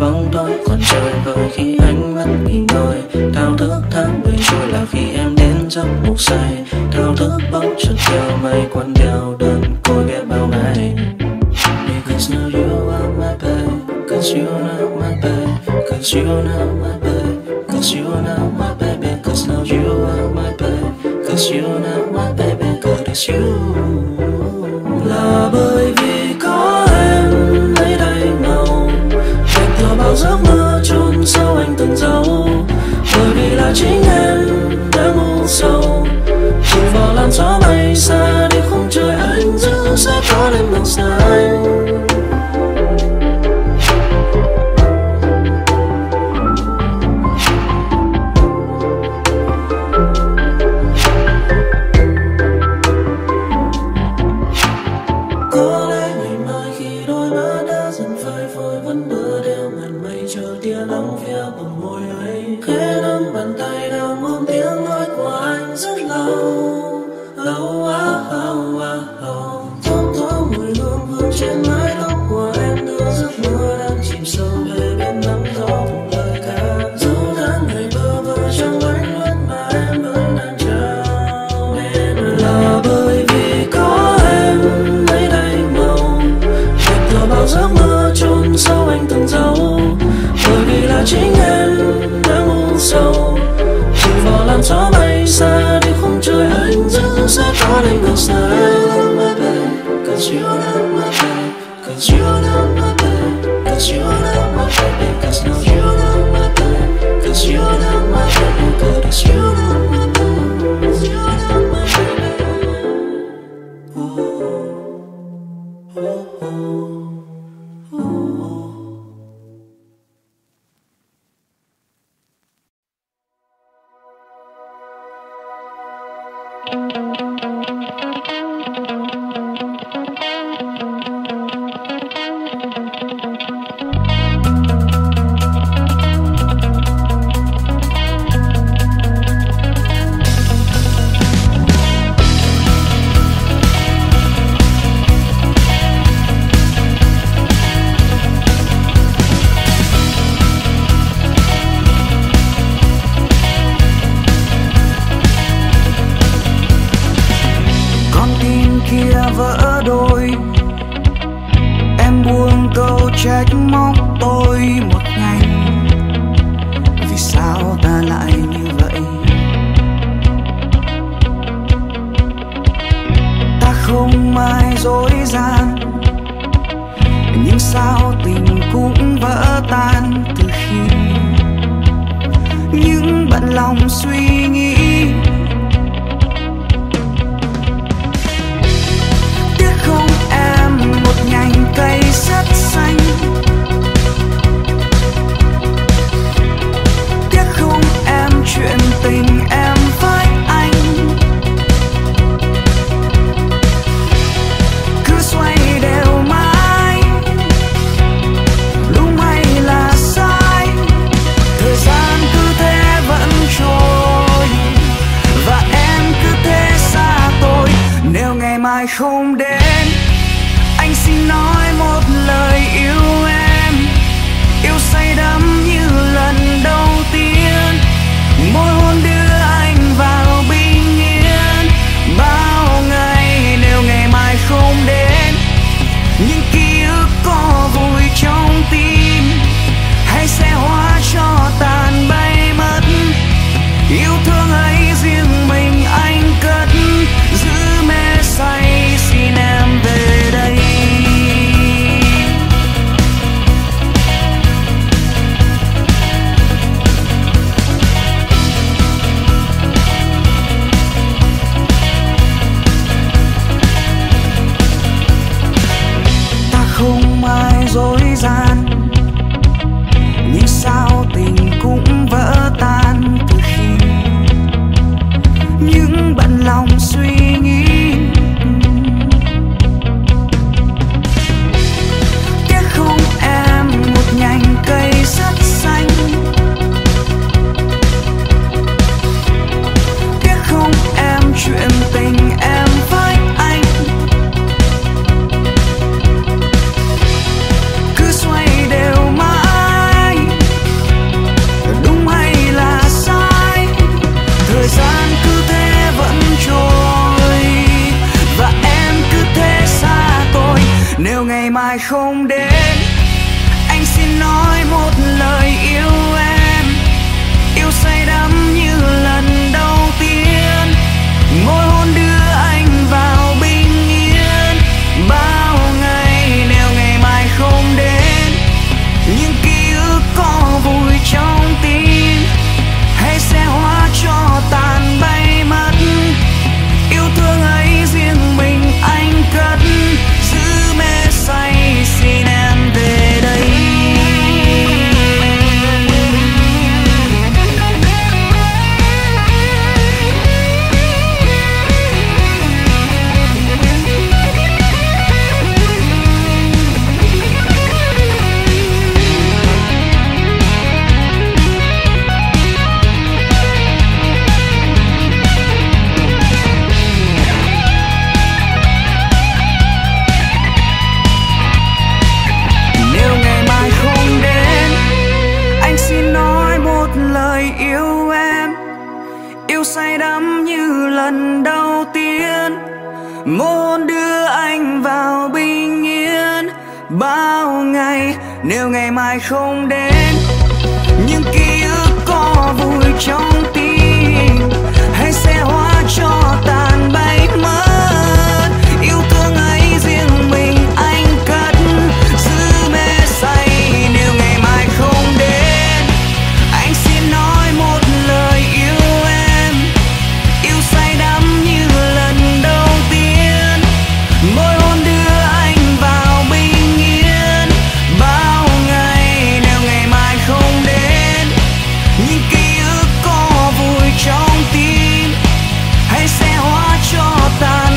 bóng tối, còn trời vơi khi ánh mắt nghỉ ngơi. Thao thức tháng ngày trôi là khi em đến giấc ngủ say. Thao thức bóng chợt theo mây quấn đeo đơn côi ghé bao ngày. Because now you are my babe, cause you are now my babe, cause you are now my babe, cause you are now my baby, cause now you are my babe, cause you are now my baby, cause it's you. Là bởi vì có em nơi đây ngầu, đẹp thừa bao giấc mơ chôn sâu anh từng dấu. Bởi vì là chính em đã ngu sâu, chìm vào làn gió bay xa đi khung trời anh giữ sẽ có đêm màu xanh. Chính em đã ngu sâu, chìm vào làn gió bay xa đi khung trời anh giữ sẽ có đêm ngược sáng. Cause you are not my babe, cause you are not my babe, cause you are not my baby, cause now you are not my babe, cause you are not my baby, cause you are not my babe, cause you are not my baby. Ooh, ooh, ooh, ooh. Vỡ đôi em buông câu trách móc tôi một ngày. Vì sao ta lại như vậy? Ta không ai dối gian, nhưng sao tình cũng vỡ tan từ khi những bận lòng suy nghĩ. Nhành cây rất xanh, tiếc không em chuyện tình em với anh. Cứ xoay đều mãi, đúng hay là sai, thời gian cứ thế vẫn trôi và em cứ thế xa tôi. Nếu ngày mai không đến, anh xin nói một lời yêu em, yêu say đắm như lần đầu tiên. Môi hôn đưa anh vào bình yên bao ngày. Nếu ngày mai không đến, những ký ức có vùi trong tim hay sẽ hóa cho tàn bay mất. Yêu thương ấy riêng mình anh cất giữ mê say xin không đến, anh xin nói một lời yêu em, yêu say đắm như lần đầu tiên, môi hôn đưa anh vào bình yên. Bao ngày nếu ngày mai không đến, nhưng ký ức có vùi trong tim, hay sẽ hóa cho tàn bay mất. Yêu thương ấy riêng mình anh cất, giữ mê say xin em về đây. Say đắm như lần đầu tiên, môi hôn đưa anh vào bình yên. Bao ngày nếu ngày mai không đến, nhưng ký ức có vùi trong tim, hay sẽ hóa cho tàn bay mất. Yêu thương ấy riêng mình anh cất, giữ mê say nếu ngày mai không đến. Anh xin nói một lời yêu em, yêu say đắm như lần đầu tiên, môi hôn đưa anh vào bình yên. Bao ngày nếu ngày mai không đến, nhưng ký ức có vùi trong tim, hay sẽ hóa cho tàn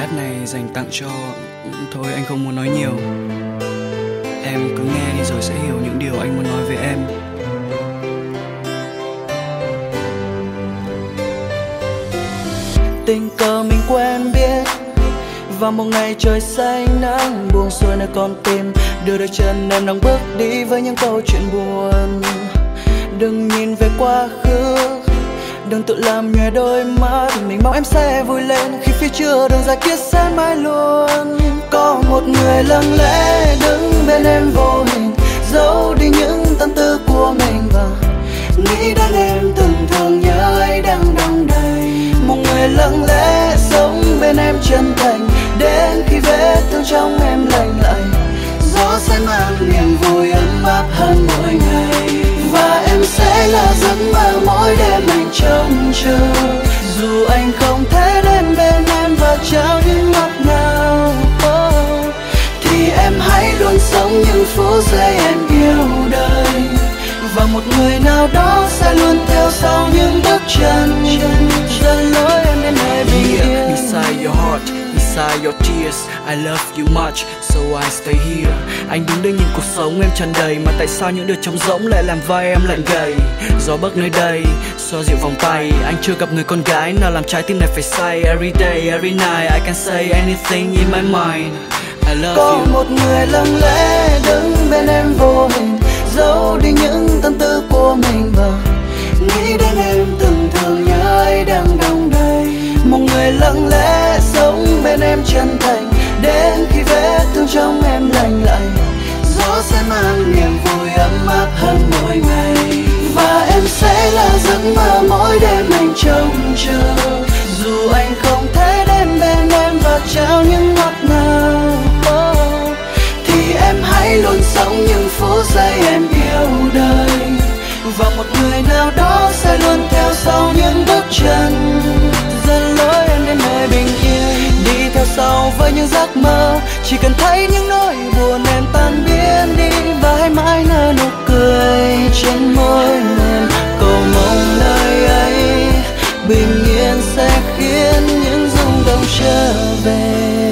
hát này dành tặng cho... Thôi anh không muốn nói nhiều. Em cứ nghe đi rồi sẽ hiểu những điều anh muốn nói với em. Tình cờ mình quen biết vào một ngày trời xanh nắng buông xuôi nơi con tim, đưa đôi chân em đang bước đi với những câu chuyện buồn. Đừng nhìn về quá khứ, đừng tự làm nhòe đôi mắt, mình mong em sẽ vui lên khi phía trước đường dài kia sẽ mãi luôn. Có một người lặng lẽ đứng bên em vô hình, giấu đi những tâm tư của mình và nghĩ đến em từng thương nhớ ấy đang đong đầy. Một người lặng lẽ sống bên em chân thành, đến khi vết thương trong em lành lại, gió sẽ mang niềm vui ấm áp hơn mỗi ngày. Và em sẽ là giấc mơ mỗi đêm anh trông chờ, dù anh không thể đến bên em và trao những ngọt ngào. Oh, thì em hãy luôn sống những phút giây em yêu đời, và một người nào đó sẽ luôn theo sau những bước chân dẫn lối em đến nơi bình yên. Beside your heart, beside your tears, I love you much, so I stay here. Anh đứng đây nhìn cuộc sống em tràn đầy, mà tại sao những điều trống rỗng lại làm vai em lạnh gầy. Gió bấc nơi đây, xoa dịu vòng tay, anh chưa gặp người con gái nào làm trái tim này phải say. Every day, every night, I can say anything in my mind. I love Có you. Có một người lặng lẽ đứng bên em vô hình, giấu đi những tâm tư của mình và nghĩ đến em từng thương nhớ ấy đang đong đầy. Một người lặng lẽ sống bên em chân thành, đến khi vết thương trong em lành lại, gió sẽ mang niềm vui ấm áp hơn mỗi ngày. Và em sẽ là giấc mơ mỗi đêm anh trông chờ, dù anh không thể đến bên em và trao những ngọt ngào. Oh, thì em hãy luôn sống những phút giây em yêu đời, và một người nào đó sẽ luôn theo sau những bước chân dẫn lối em đến nơi bình yên. Đi theo sau với những giấc mơ, chỉ cần thấy những nỗi buồn em tan biến đi, và hãy mãi nở nụ cười trên môi em. Cầu mong nơi ấy bình yên sẽ khiến những rung động trở về.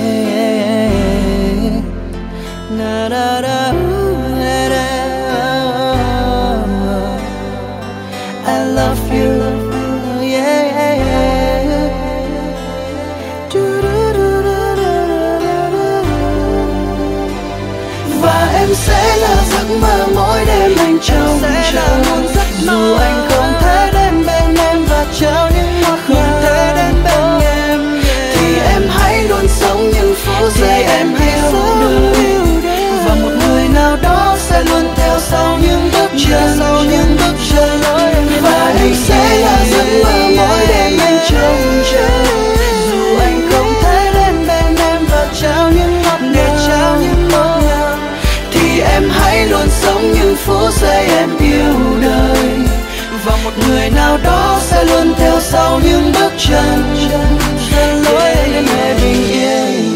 Na, na, na, na, na. I love you, yeah, yeah, yeah. Và em sẽ là giấc mơ mỗi đêm anh trông chờ, dù anh không thể đến bên em và trao những ngọt ngào. Thì em hãy luôn sống những phút giây em yêu đời, và một người nào đó sẽ luôn theo sau những bước chân, sau những bước chân. Và em sẽ là giấc mơ mỗi đêm anh trông chờ, dù anh không thể đến bên em và trao những ngọt ngào, những ngọt ngào. Thì em hãy luôn sống những phút giây em yêu đời, và một người nào đó sẽ luôn theo sau những bước chân dẫn lối em đến nơi bình yên.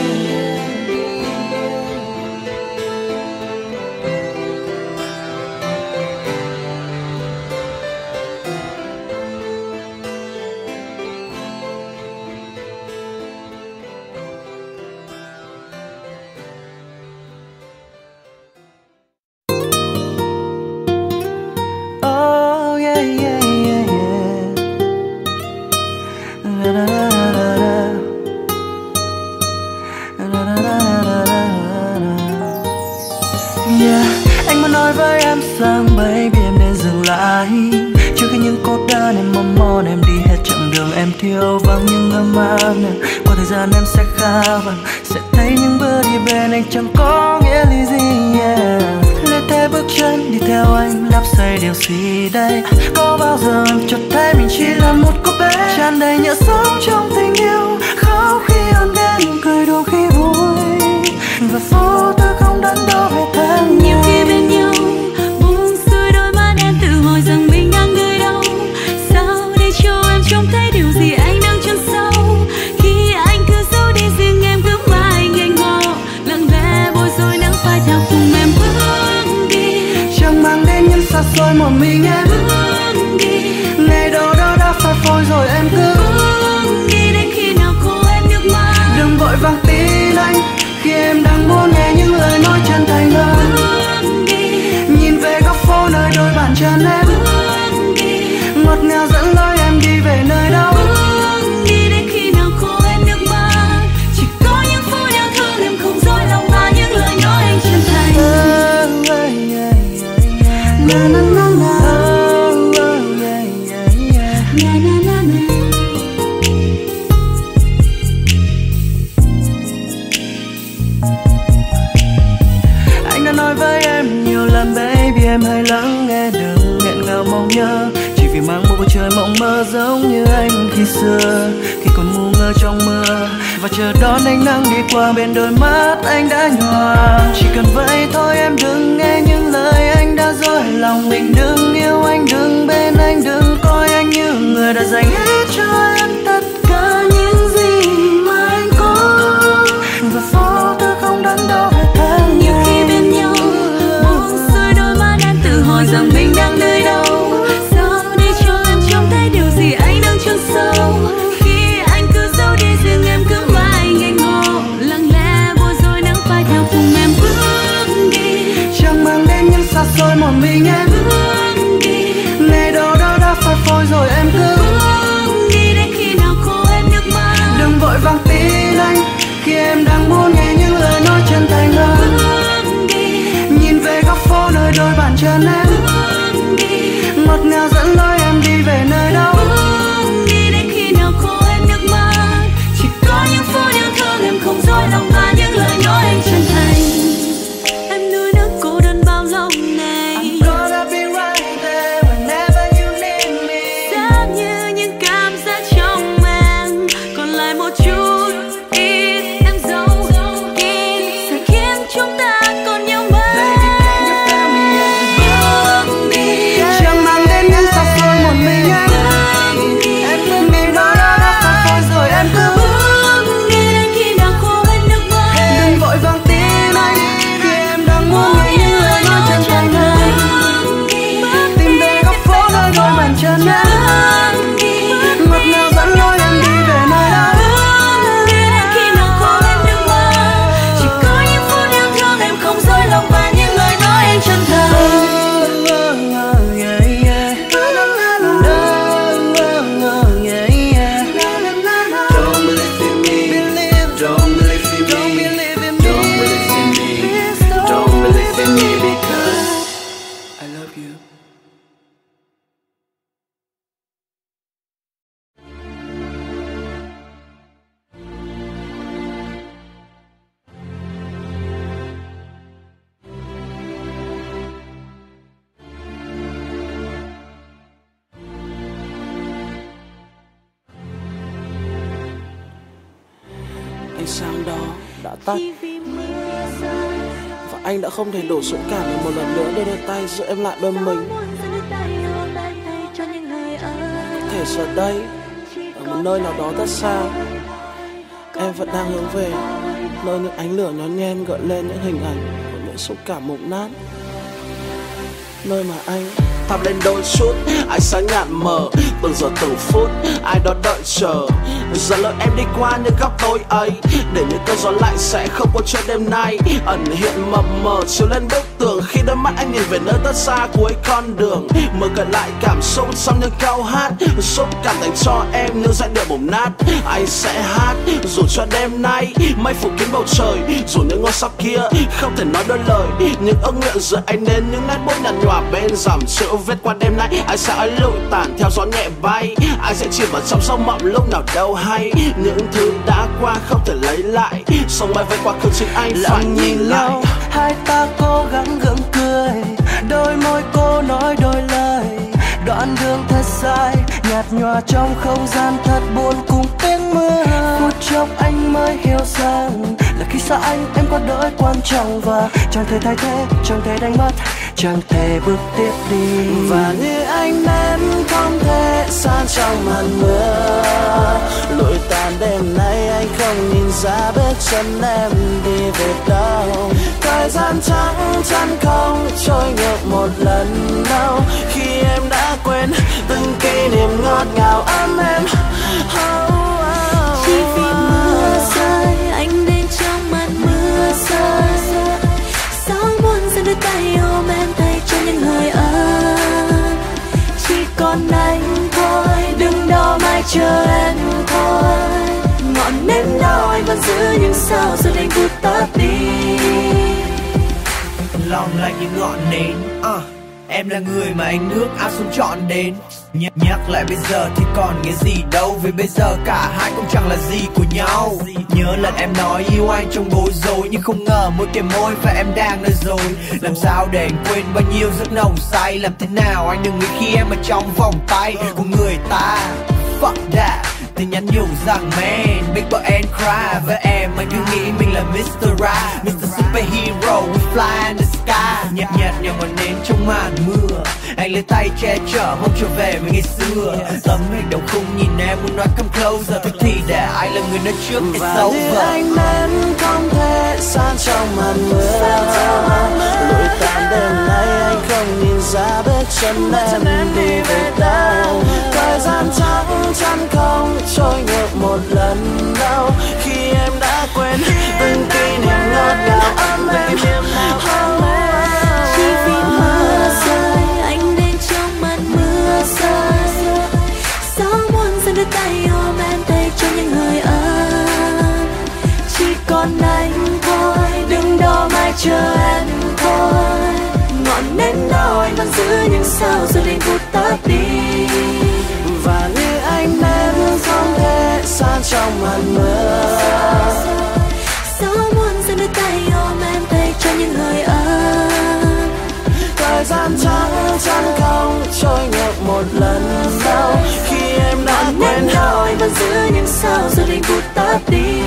Trước khi những cốt đơn em mong mòn em đi hết chặng đường em thiếu vắng những ấm áp. Qua thời gian em sẽ khá vàng, sẽ thấy những bước đi bên anh chẳng có nghĩa lý gì. Yeah. Lê thế bước chân đi theo anh đắp xây điều gì đây? Có bao giờ em chợt thấy mình chỉ là một cô bé tràn đầy nhựa sống trong tình yêu, khóc khi ôm đến cười đùa khi vui, và vô tư không đắn đo về tháng nhiều khi bên nhau rằng mình đang nơi đâu, sao để cho em trông thấy điều gì anh đang chân sâu. Khi anh cứ giấu đi riêng em cứ mãi ngây ngô, lặng lẽ bối rối nắng phai theo cùng em bước đi, chẳng mang đến những xa xôi một mình em bước đi. Ngày đâu đó đã phai phôi rồi em cứ bước đi đến khi nào cô em nước mắt. Đừng chân em. Ngọt ngào dẫn lối em đi về nơi đâu. Đi đến khi nào khô hết nước mắt. Chỉ có những phút yêu thương em không dối lòng và những lời nói anh chân thành. Na na na na. Anh đã nói với em nhiều lần baby, em hãy lắng nghe, đừng nghẹn ngào mong nhớ. Chỉ vì mang một bầu trời mộng mơ giống như anh khi xưa, khi còn ngu ngơ trong mưa và chờ đón ánh nắng đi qua bên đôi mắt anh đã nhòa. Chỉ cần vậy thôi em đừng nghe những lời anh đã dối lòng mình, đừng yêu anh, đừng bên anh, đừng coi anh như người đã dành hết cho em tất cả những gì mà anh có. Và phố tôi không đắn đo về tháng Nhiều khi bên nhau buông xuôi đôi mắt em tự hỏi rằng mình đang nơi đâu. Sao để cho em trông thấy điều gì anh đang chôn sâu. Khi anh cứ giấu đi riêng em cứ mãi ngây ngô. Lặng lẽ bối rối nắng phai theo cùng em bước đi. chẳng mang đến những xa xôi một mình em. Bước đi, Ngày đâu đó đã phai phôi rồi em cứ bước đi đến khi nào khô hết nước mắt. đừng vội vàng tin anh khi em đang muốn nghe những lời nói chân thành hơn. Bước đi, Nhìn về góc phố nơi đôi bàn chân em, bước đi, ngọt ngào dẫn lối em đi về nơi đâu. bước đi đến khi nào khô hết nước mắt. Chỉ có những phút yêu thương em không dối lòng và những lời nói anh chân thành. Em nuối nước cô đơn bao lâu nay. Gonna be right there whenever you need me. Giá như những cảm giác trong em còn lại một chút ít em giấu kín sẽ khiến chúng ta còn nhau mãi. Bước đi, Chẳng mang đến những xa xôi một mình em. bước đi, Em cứ nghĩ đó đó đã phai phôi rồi em cứ bước đi đến khi nào khô hết nước mắt. đừng vội vàng tin anh khi em đang muốn nghe những lời nói chân thành hơn. Tìm về góc phố nơi đôi bàn chân em, ngọt ngào dẫn lối em đi về nơi đâu. Khi nào khô hết nước mắt. Chỉ có những phút yêu thương em không dối lòng và những lời nói anh chân thành. Don't believe in me, don't believe in me, don't believe in me, don't believe in me because I love you. Ánh sáng đó đã tắt và anh đã không thể đủ dũng cảm để một lần nữa đưa đôi tay giữ em lại bên mình. Có thể giờ đây ở một nơi nào đó rất xa, em vẫn đang hướng về nơi những ánh lửa nhón nhen gợi lên những hình ảnh của những xúc cảm mục nát, nơi mà anh thắp lên đôi chút ánh sáng nhạt mờ, từng giờ từng phút ai đó đợi chờ. Giờ lỡ em đi qua những góc tối ấy, để những cơn gió lạnh sẽ không có cho đêm nay ẩn hiện mập mờ chiếu lên bức tường. Khi đôi mắt anh nhìn về nơi rất xa cuối con đường, mở gợi lại cảm xúc trong những câu hát, xúc cảm dành cho em những giai điệu bùng nát. Anh sẽ hát dù cho đêm nay mây phủ kín bầu trời, dù những ngôi sao kia không thể nói đôi lời, những ước nguyện giữa anh nên những nét bút nhạt nhòa bên dòng chữ viết qua đêm nay. Anh sẽ lụi tàn theo gió nhẹ bay, anh sẽ chìm vào trong sâu mộng lúc nào đâu hay. Những thứ đã qua không thể lấy lại, sông bay với quá khứ chính anh phải nhìn lại. Hai ta cố gắng gượng cười, đôi môi cô nói đôi lời. Đoạn đường thật dài, nhạt nhòa trong không gian thật buồn cùng tiếng mưa. Phút chốc anh mới hiểu rằng là khi xa anh em có đôi quan trọng, và chẳng thể thay thế, chẳng thể đánh mất, chẳng thể bước tiếp đi. Và như ánh nến không thể san trong màn mưa, lụi tàn đêm nay anh không nhìn ra bước chân em đi về đâu. Thời gian trắng chắn không trôi ngược một lần đâu, khi em đã quên từng kỷ niệm ngọt ngào ấm em. Oh, oh, Chỉ vì mưa rơi anh đến trong màn mưa rơi, sao muốn giơ đôi tay ôm em thay cho những hơi ấm. vẫn giữ những sao rồi đành vụt tắt đi. Lòng lạnh như ngọn nến, uh, em là người mà anh ước áp xuống trọn đến. Nhắc, nhắc lại bây giờ thì còn nghĩa gì đâu, vì bây giờ cả hai cũng chẳng là gì của nhau. Nhớ lần em nói yêu anh trong bối rối, nhưng không ngờ mỗi cái môi và em đang nói dối. Làm sao để anh quên bao nhiêu giấc nồng say, làm thế nào anh đừng nghĩ khi em ở trong vòng tay của người ta. Fuck that. Tin nhắn nhủ rằng man, big boy and cry. Với em anh cứ nghĩ mình là mít tơ Right, mít tơ Superhero, we fly in the sky. Nhạt nhạt nhỏ ngọn nến trong màn mưa, anh lấy tay che chở mong trở về với ngày xưa. Tấm hình đồng khung nhìn em muốn nói come closer, thôi thì để ai là người nói trước it's over. Và như anh nến không thể san trong màn mưa, lụi tàn đêm nay anh không nhìn ra bước chân em đi về đâu. Thời gian trắng chắn không trôi ngược một lần đâu, khi em đã quên từng kỷ niệm ngọt ngào ấm êm hôn em. Chỉ vì mưa rơi anh đến trong màn mưa rơi, gió muốn giơ đôi tay ôm em tay cho những hơi ấm. Chỉ còn anh thôi, đừng đo mai chờ em thôi. Ngọn nến đó anh vẫn giữ những sao rồi đành vụt tắt đi. Và như anh nến không thể san trong màn mưa, gió muốn giơ đôi tay ôm em tay cho những hơi ấm. Thời gian trắng chắn không trôi ngược một lần đâu, khi em đã quên đâu anh vẫn giữ những sao rồi đành vụt tắt đi.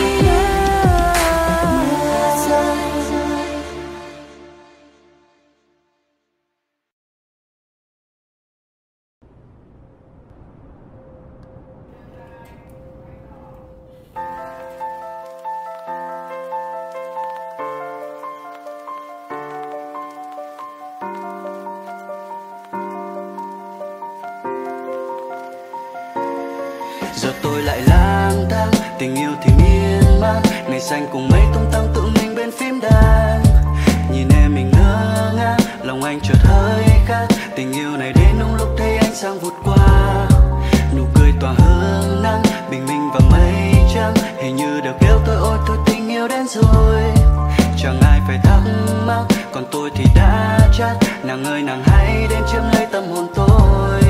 Giờ tôi lại lang thang, tình yêu thì miên man, ngày xanh cùng mấy tung tăng tự mình bên phím đàn. Nhìn em mình ngơ ngác, lòng anh chợt hơi khác. Tình yêu này đến đúng lúc thấy ánh sáng vụt qua, nụ cười tỏa hương nắng, bình minh và mây trắng. Hình như đều kêu tôi ôi thôi tình yêu đến rồi, chẳng ai phải thắc mắc, còn tôi thì đã chắc. Nàng ơi nàng hãy đến chiếm lấy tâm hồn tôi.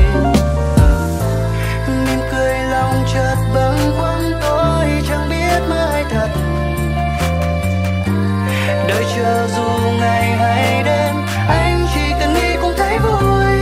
Mỉm cười lòng chợt bâng khuâng, tôi chẳng biết mơ hay thật. Đợi chờ dù ngày hay đêm, anh chỉ cần nghĩ cũng thấy vui.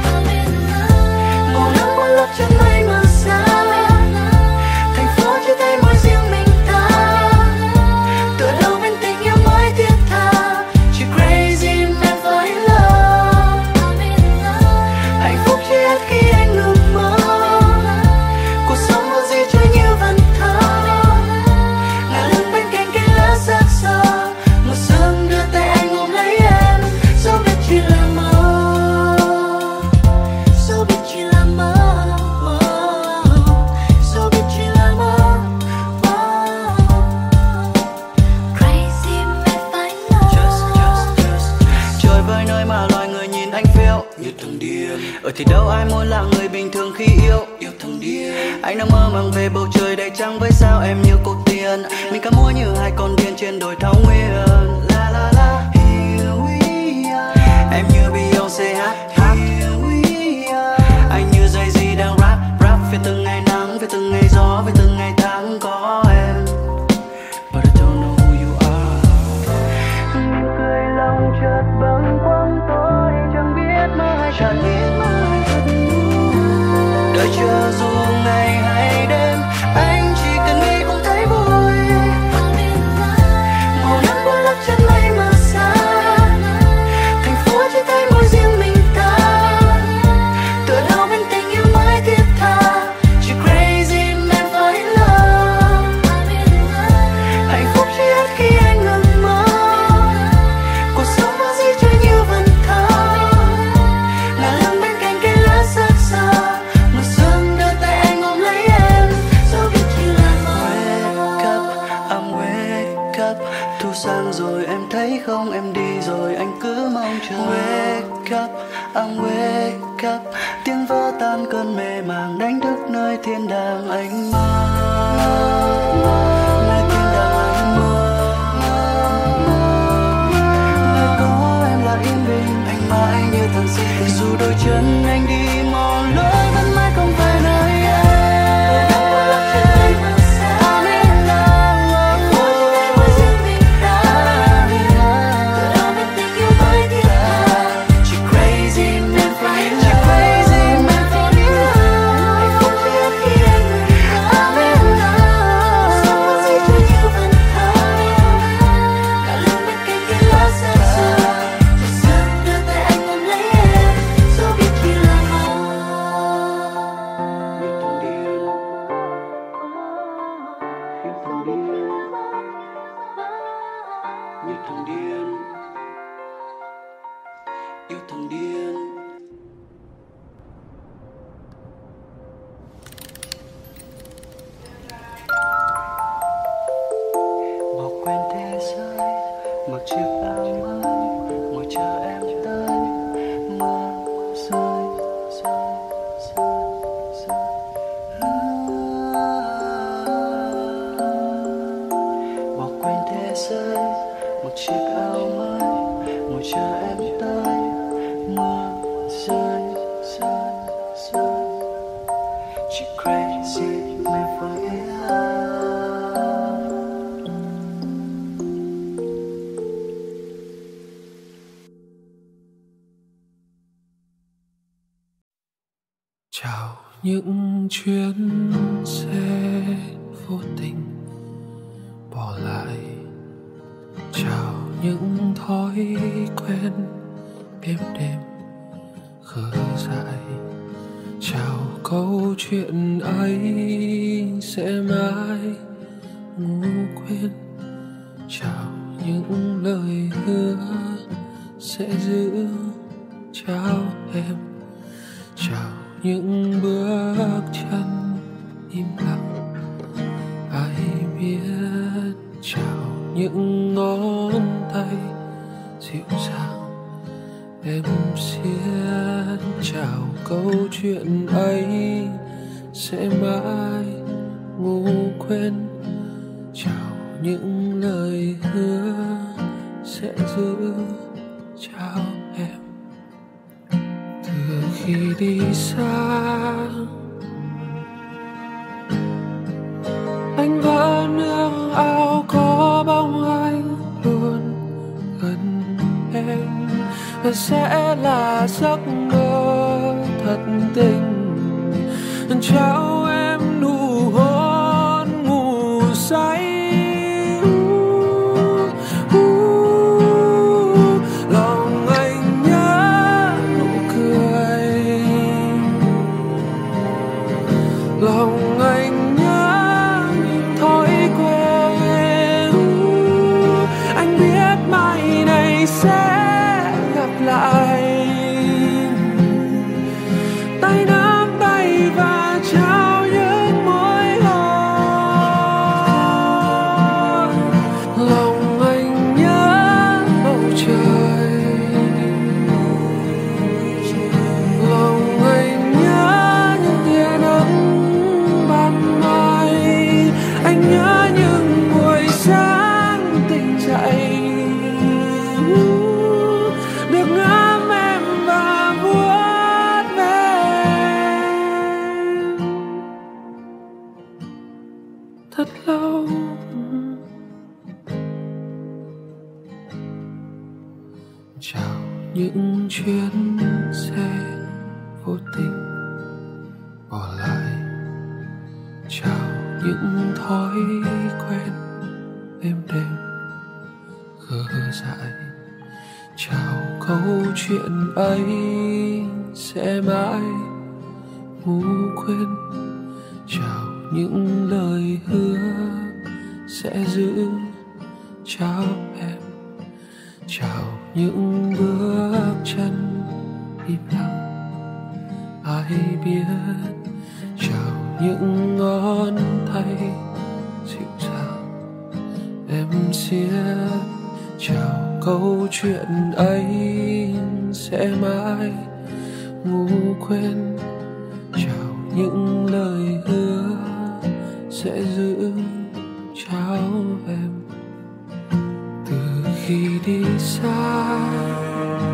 Màu nắng qua lớp chân mây mờ xa, thành phố chỉ thấy mỗi riêng mình ta. Tựa đâu bên tình yêu mới thiết tha, chỉ crazy man fall in love. Hạnh phúc chỉ hết khi anh ngừng mơ, cuộc sống có gì chơi như vần thơ. Ngả lưng bên cạnh cây lá xác xơ, một sớm đưa tay anh ôm lấy em, dẫu biết chỉ là mơ, dẫu biết chỉ là mơ, dẫu biết chỉ là mơ. Crazy man fall in love. Trời với nơi mà loài người nhìn anh phiêu như thằng điên. Ở thì đâu ai muốn là người bình thường khi yêu yêu thằng điên. Anh đang mơ màng về bầu trời đầy trăng với sao em như cô tiên. Mình ca múa như hai con điên trên đồi thảo nguyên. La la la, here we are. Em như Beyoncé hát hát. Here we are. Anh như Jay-Z đang rap rap về từng ngày nắng, về từng ngày gió, về từng ngày tháng có em. But I don't know who you are. Mỉm cười lòng chợt bâng khuâng, tôi chẳng biết mơ hay chẳng biết mơ hay thật. Đợi chờ dù ngày hay đêm, anh chỉ cần nghĩ cũng thấy vui. Màu nắng qua lớp chân mây mờ xa, thành phố chỉ thấy mỗi riêng mình ta. Tựa đâu bên tình yêu mới thiết tha, chỉ crazy man fall in love. Hạnh phúc chỉ hết khi anh ngừng mơ, cuộc sống có gì chơi như vần thơ. Ngả lưng bên cạnh cây lá xác xơ, một sớm đưa tay anh ôm lấy em, dẫu biết chỉ là mơ. Wake up, I'm wake up. Thu sang rồi em thấy không, em đi rồi anh cứ mong chờ. Wake up, I'm wake up. Tiếng vỡ tan cơn mê màng đánh thức nơi thiên đàng anh mơ. và yên bình. Anh mãi như thằng si tình, dù đôi chân anh đi mòn lối vẫn mãi không về nơi em. Chào những chuyến xe vô tình bỏ lại, chào những thói quen êm đềm khờ dại, chào câu chuyện ấy sẽ mãi ngủ quên, chào những lời hứa sẽ giữ, chào em, chào những bước chân im lặng ai biết, chào những ngón tay dịu dàng em xiết, chào câu chuyện ấy sẽ mãi ngủ quên, chào những lời hứa sẽ giữ, chào em. Từ khi đi xa anh vẫn ước ao có bóng anh luôn gần em, và sẽ là giấc mơ thật tình trao em nụ hôn ngủ say. Lòng anh nhớ những thói quen, anh biết mai này sẽ gặp lại, tay nắm tay và trao những môi hôn. Lòng anh nhớ bầu trời, lòng anh nhớ những tia nắng, anh nhớ những buổi sáng tỉnh dậy được ngắm em và vuốt ve thật lâu. Chào những chuyến xe vô tình bỏ lại, chào những thói quen êm đềm khờ dại, chào câu chuyện ấy sẽ mãi ngủ quên, chào những lời hứa sẽ giữ, chào em, chào những bước chân im lặng ai biết, chào những ngón tay dịu dàng em siết, chào câu chuyện ấy sẽ mãi ngủ quên, chào những lời hứa sẽ giữ, chào em. Từ khi đi xa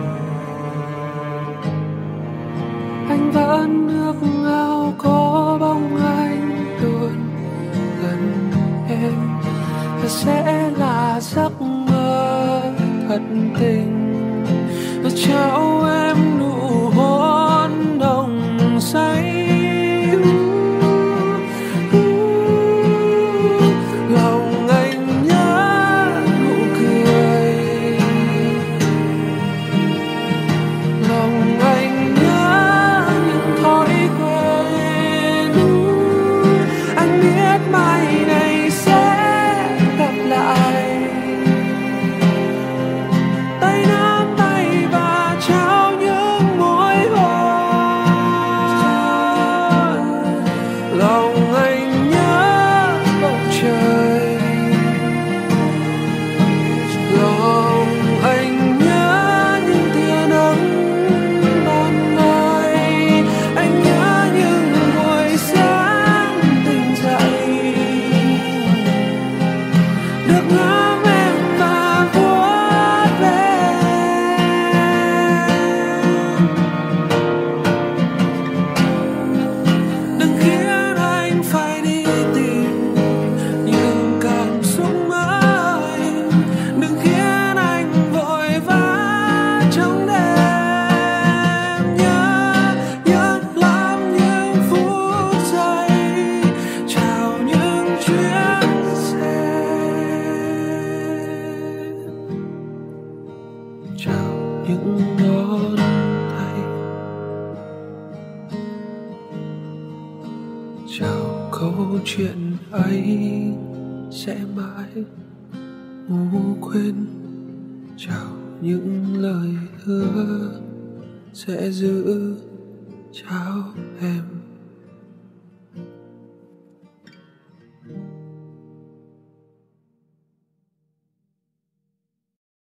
chuyện ấy sẽ mãi ngủ quên. Chào những lời hứa sẽ giữ. Chào em.